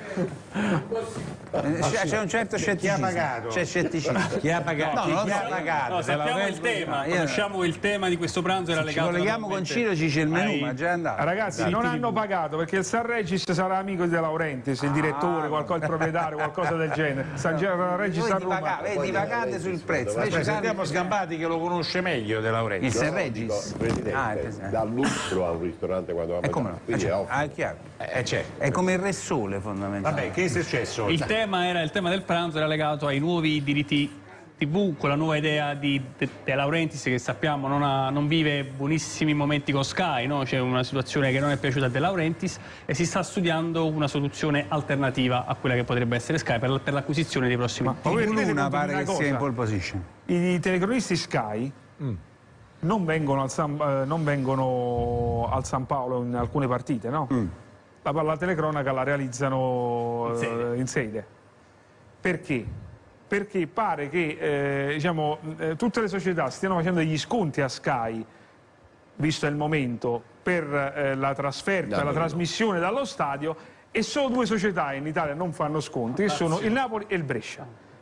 Eh, C'è c'è un certo Chi ha scetticismo. pagato? C'è scetticismo. Chi ha pagato? No, Chi, non chi lo ha so. pagato? No, De sappiamo il Laurentiis? tema, io- conosciamo il tema di questo pranzo, era Ci legato colleghiamo con naturalmente Ciro, ci dice il menù, ai- ma già è andato. Ragazzi, non hanno pagato perché il San Regis sarà amico di De Laurentiis, il direttore, qualcosa, il proprietario, qualcosa del genere. San Regis Voi a divaga- Roma. vedi, divagate sul prezzo. Aspetta, Invece sentiamo Carmine- Sgambati che lo conosce meglio De il Laurentiis. San Regis. Presidente, Ah, il presidente. dà lustro a un ristorante quando va a E come no? mangiare. Quindi è ovvio. Ah, è chiaro. Eh, certo. È come il Re Sole fondamentalmente. Vabbè, che è successo oggi? Il tema, era, il tema del pranzo era legato ai nuovi diritti tivù, con la nuova idea di De, De Laurentiis, che sappiamo non, ha- non vive buonissimi momenti con Sky, no? C'è una situazione che non è piaciuta a De Laurentiis e si sta studiando una soluzione alternativa a quella che potrebbe essere Sky per, per l'acquisizione dei prossimi Ma voi T V rendete Luna conto di pare una che sia cosa? in pole position. I telecronisti Sky non, vengono al San, eh, non vengono al San Paolo in alcune partite, no? La, la telecronaca la realizzano In sede. eh, in sede. Perché? Perché pare che eh, diciamo, eh, tutte le società stiano facendo degli sconti a Sky, visto il momento, per eh, la trasferta, Napoli, la no. trasmissione dallo stadio, e solo due società in Italia non fanno sconti, che sono il Napoli e il Brescia.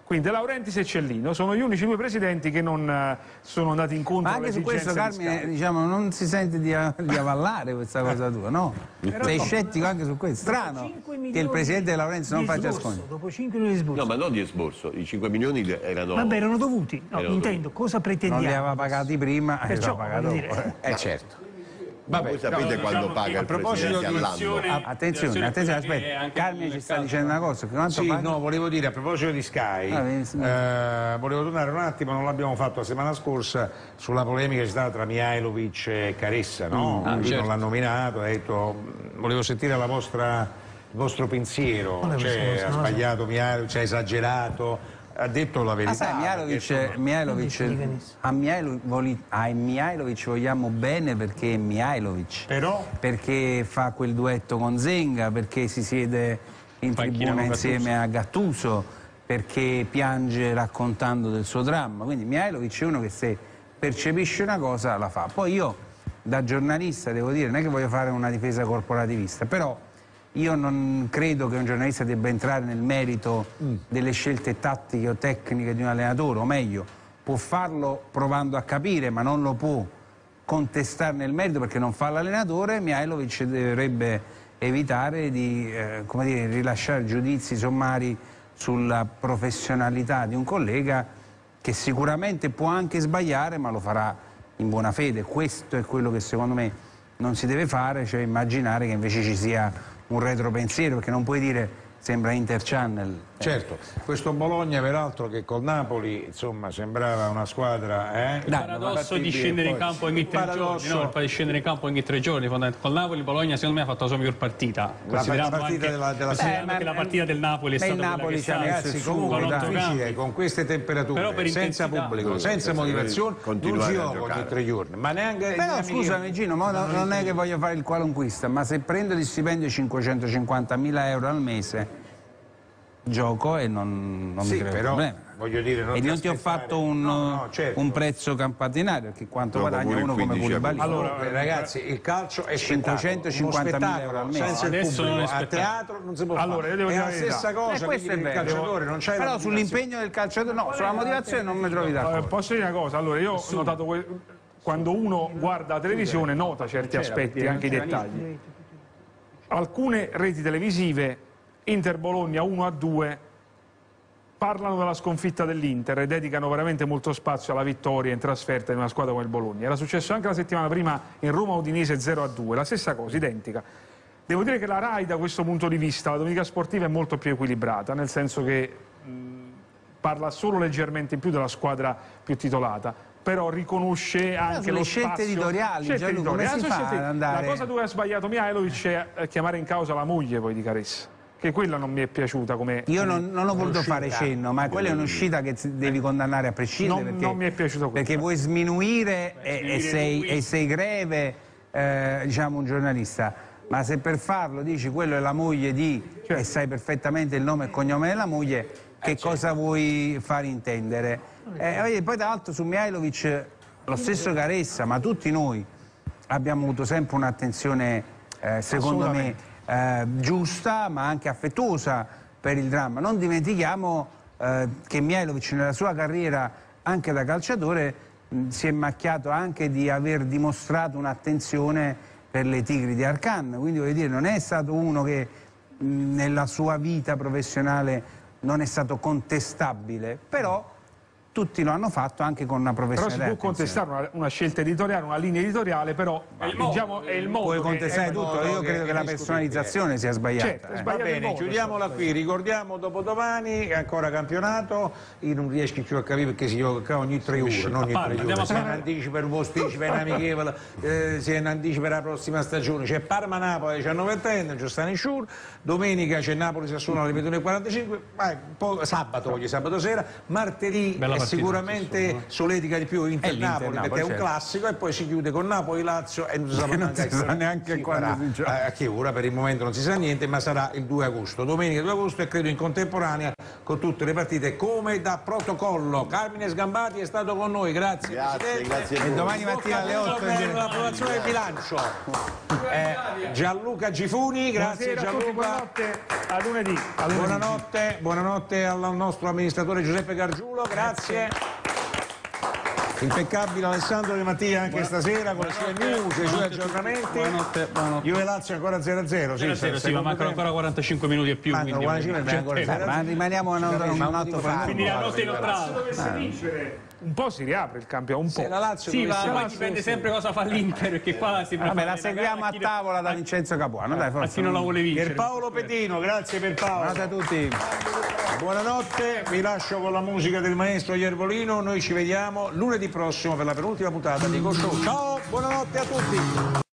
Quindi De Laurentiis e Cellino sono gli unici due presidenti che non eh, sono andati incontro Ma anche alle su questo, esigenze Carmine, fiscali. diciamo, non si sente di, di avallare questa cosa tua, no? Sei scettico anche su questo. Strano che il presidente De Laurentiis non faccia sconti. Dopo cinque milioni di sborso. No, ma non di esborso, i cinque milioni erano... Vabbè, erano dovuti. No, erano intendo, cosa Non pretendiamo? li aveva pagati prima e li Perciò, aveva pagati voglio dopo. dire, Eh certo. Vabbè, voi sapete no, quando diciamo paga che il a presidente proposito di all'anno? Ah, attenzione, attenzione, aspetta. Carmine ci sta dicendo una cosa. Che quanto Sì, paga? no, volevo dire a proposito di Sky, Ah, vedi, sì. eh, volevo tornare un attimo, non l'abbiamo fatto la settimana scorsa, sulla polemica che c'è stata tra Mihajlovic e Caressa, no? Ah, Lui certo. non l'ha nominato, ha detto, volevo sentire la vostra, il vostro pensiero, Non è cioè, questo, ha non lo so. sbagliato Mihajlovic, ha esagerato, ha detto la verità. Ah, sai, Mihajlovic, perché, insomma, Mihajlovic, Non dici di venisse. a, Mihajlovic, a Mihajlovic vogliamo bene perché è Mihajlovic. Però? Perché fa quel duetto con Zenga, perché si siede in Panchina tribuna con insieme a Gattuso, perché piange raccontando del suo dramma. Quindi Mihajlovic è uno che se percepisce una cosa la fa. Poi io da giornalista devo dire, non è che voglio fare una difesa corporativista, però io non credo che un giornalista debba entrare nel merito delle scelte tattiche o tecniche di un allenatore, o meglio, può farlo provando a capire, ma non lo può contestare nel merito perché non fa l'allenatore. Mihajlovic dovrebbe evitare di eh, come dire, rilasciare giudizi sommari sulla professionalità di un collega che sicuramente può anche sbagliare, ma lo farà in buona fede. Questo è quello che secondo me non si deve fare, cioè immaginare che invece ci sia un retropensiero, perché non puoi dire sembra Interchannel. Certo, questo Bologna peraltro che col Napoli insomma sembrava una squadra, eh? Il paradosso di scendere in campo ogni tre paradosso- giorni, no, il pa- di scendere in campo ogni tre giorni, fondamentalmente. Col Napoli Bologna secondo me ha fatto la sua miglior partita. Considerando partita anche, della- della- considerando Eh, che ma- la partita del Napoli è ma stata il quella Napoli che è ci ha stata. messo Ragazzi, il suo, comunque con è otto difficile cambi. con queste temperature, Però per senza intensità- pubblico, senza Deve motivazione, non continuare si a gioca giocare. ogni tre giorni. Ma neanche Però neanche scusami io- Gino, mo no- non è che voglio fare il qualunquista, ma se prendo di stipendio cinquecentocinquantamila euro al mese, gioco e non, non Sì, mi creo però, problema. voglio dire, non e ti non ti ho aspettare- fatto un, No, no, certo. un prezzo campatinario, perché quanto Dopo guadagna pure uno il come quindici Koulibaly? Allora, eh, ragazzi, il calcio è cinquecentocinquantamila euro al mese. senza il Adesso non pubblico, è a spettacolo. teatro non si può Allora, fare. io devo è dire la la verità. stessa cosa, Eh, questo quindi è per il vero. calciatore non c'è la Però motivazione. sull'impegno del calciatore no, sulla motivazione non mi trovi Eh, d'accordo. posso dire una cosa? Allora, io ho notato que- quando uno guarda la televisione nota certi aspetti, anche i dettagli. Alcune reti televisive, Inter Bologna uno a due, parlano della sconfitta dell'Inter e dedicano veramente molto spazio alla vittoria in trasferta di una squadra come il Bologna. Era successo anche la settimana prima in Roma Udinese zero a due, la stessa cosa, identica. Devo dire che la RAI da questo punto di vista, la domenica sportiva è molto più equilibrata, nel senso che mh, parla solo leggermente in più della squadra più titolata, però riconosce anche sulle lo scelte spazio. editoriali, Scelte Gianluca, come editoriali, si ah, sono fa scelte- ad andare- La cosa dove ha sbagliato Mihajlovic è eh, chiamare in causa la moglie poi di Caressa, che quella non mi è piaciuta come... Io non, non ho voluto uscita. fare cenno, ma quella è un'uscita che z- devi condannare a prescindere. Non- perché, non mi è piaciuto questo. Perché vuoi sminuire e, e sei, e sei greve, eh, diciamo, un giornalista. Ma se per farlo dici quello è la moglie di, e sai perfettamente il nome e cognome della moglie, che cosa vuoi far intendere? Eh, poi tra l'altro su Mihajlovic, lo stesso Caressa, ma tutti noi abbiamo avuto sempre un'attenzione, eh, secondo me, eh, giusta ma anche affettuosa per il dramma. Non dimentichiamo eh, che Mihajlovic nella sua carriera anche da calciatore mh, si è macchiato anche di aver dimostrato un'attenzione per le Tigri di Arkan, quindi voglio dire non è stato uno che mh, nella sua vita professionale non è stato contestabile, però tutti lo hanno fatto anche con una Però si professionalità. può contestare una, una scelta editoriale, una linea editoriale, però diciamo, è il modo. Puoi che- contestare è- tutto, io credo che la personalizzazione sia sbagliata. Certo, è eh. Va sbagliato il bene, modo, chiudiamola qui, ricordiamo dopodomani ancora campionato, io non riesco più a capire perché si gioca ogni tre ore, non ogni parla, tre andiamo ore, a se è un parlare. anticipo per un posticipo, è un amichevole, eh, se è un anticipo per la prossima stagione, c'è Parma-Napoli alle diciannove e trenta, c'è Stani Sciur, domenica c'è Napoli-Sassuolo alle ventuno e quarantacinque, ma poi sabato, voglio sabato sera, martedì Bella è partita, sicuramente soletica di più Inter-Napoli l'Inter-Napoli, perché è un certo. classico e poi si chiude con Napoli-Lazio e non si sa Non neanche si sa neanche si quando farà, si gioca. eh, a che ora, per il momento non si sa niente, ma sarà il due agosto, domenica due agosto e credo in contemporanea con tutte le partite come da protocollo. Carmine Sgambati è stato con noi, grazie, Grazie, Presidente. grazie a E voi. domani mattina alle otto in diretta. l'approvazione del bilancio. eh, Gianluca Gifuni, grazie Buonasera a tutti, Gianluca. buonanotte, a lunedì. A lunedì. Buonanotte, buonanotte al nostro amministratore Giuseppe Gargiulo, grazie. Impeccabile Alessandro Di Mattia anche stasera con le sue news, i suoi aggiornamenti. Buonanotte, buonanotte. Juve Lazio ancora zero a zero, sì, zero a zero, sì, ma mancano ancora quarantacinque minuti e più. Mancano quindi quarantacinque, c'è ancora tempo. zero a Ma zero. rimaniamo un, un, un altro franco. Quindi la notte inoltrata. Dovesse vincere, un po' si riapre il campionato, un po'. Se la Lazio Sì, ma dovesse- poi dipende sempre cosa fa l'Inter, perché qua si Vabbè, la seguiamo a tavola da Vincenzo Capuano, dai, a forza. chi non la vuole vincere. Pierpaolo Petino, grazie Pierpaolo. Buonanotte a tutti. Buonanotte, vi lascio con la musica del maestro Iervolino, noi ci vediamo lunedì prossimo per la penultima puntata di Go Show. Ciao, buonanotte a tutti.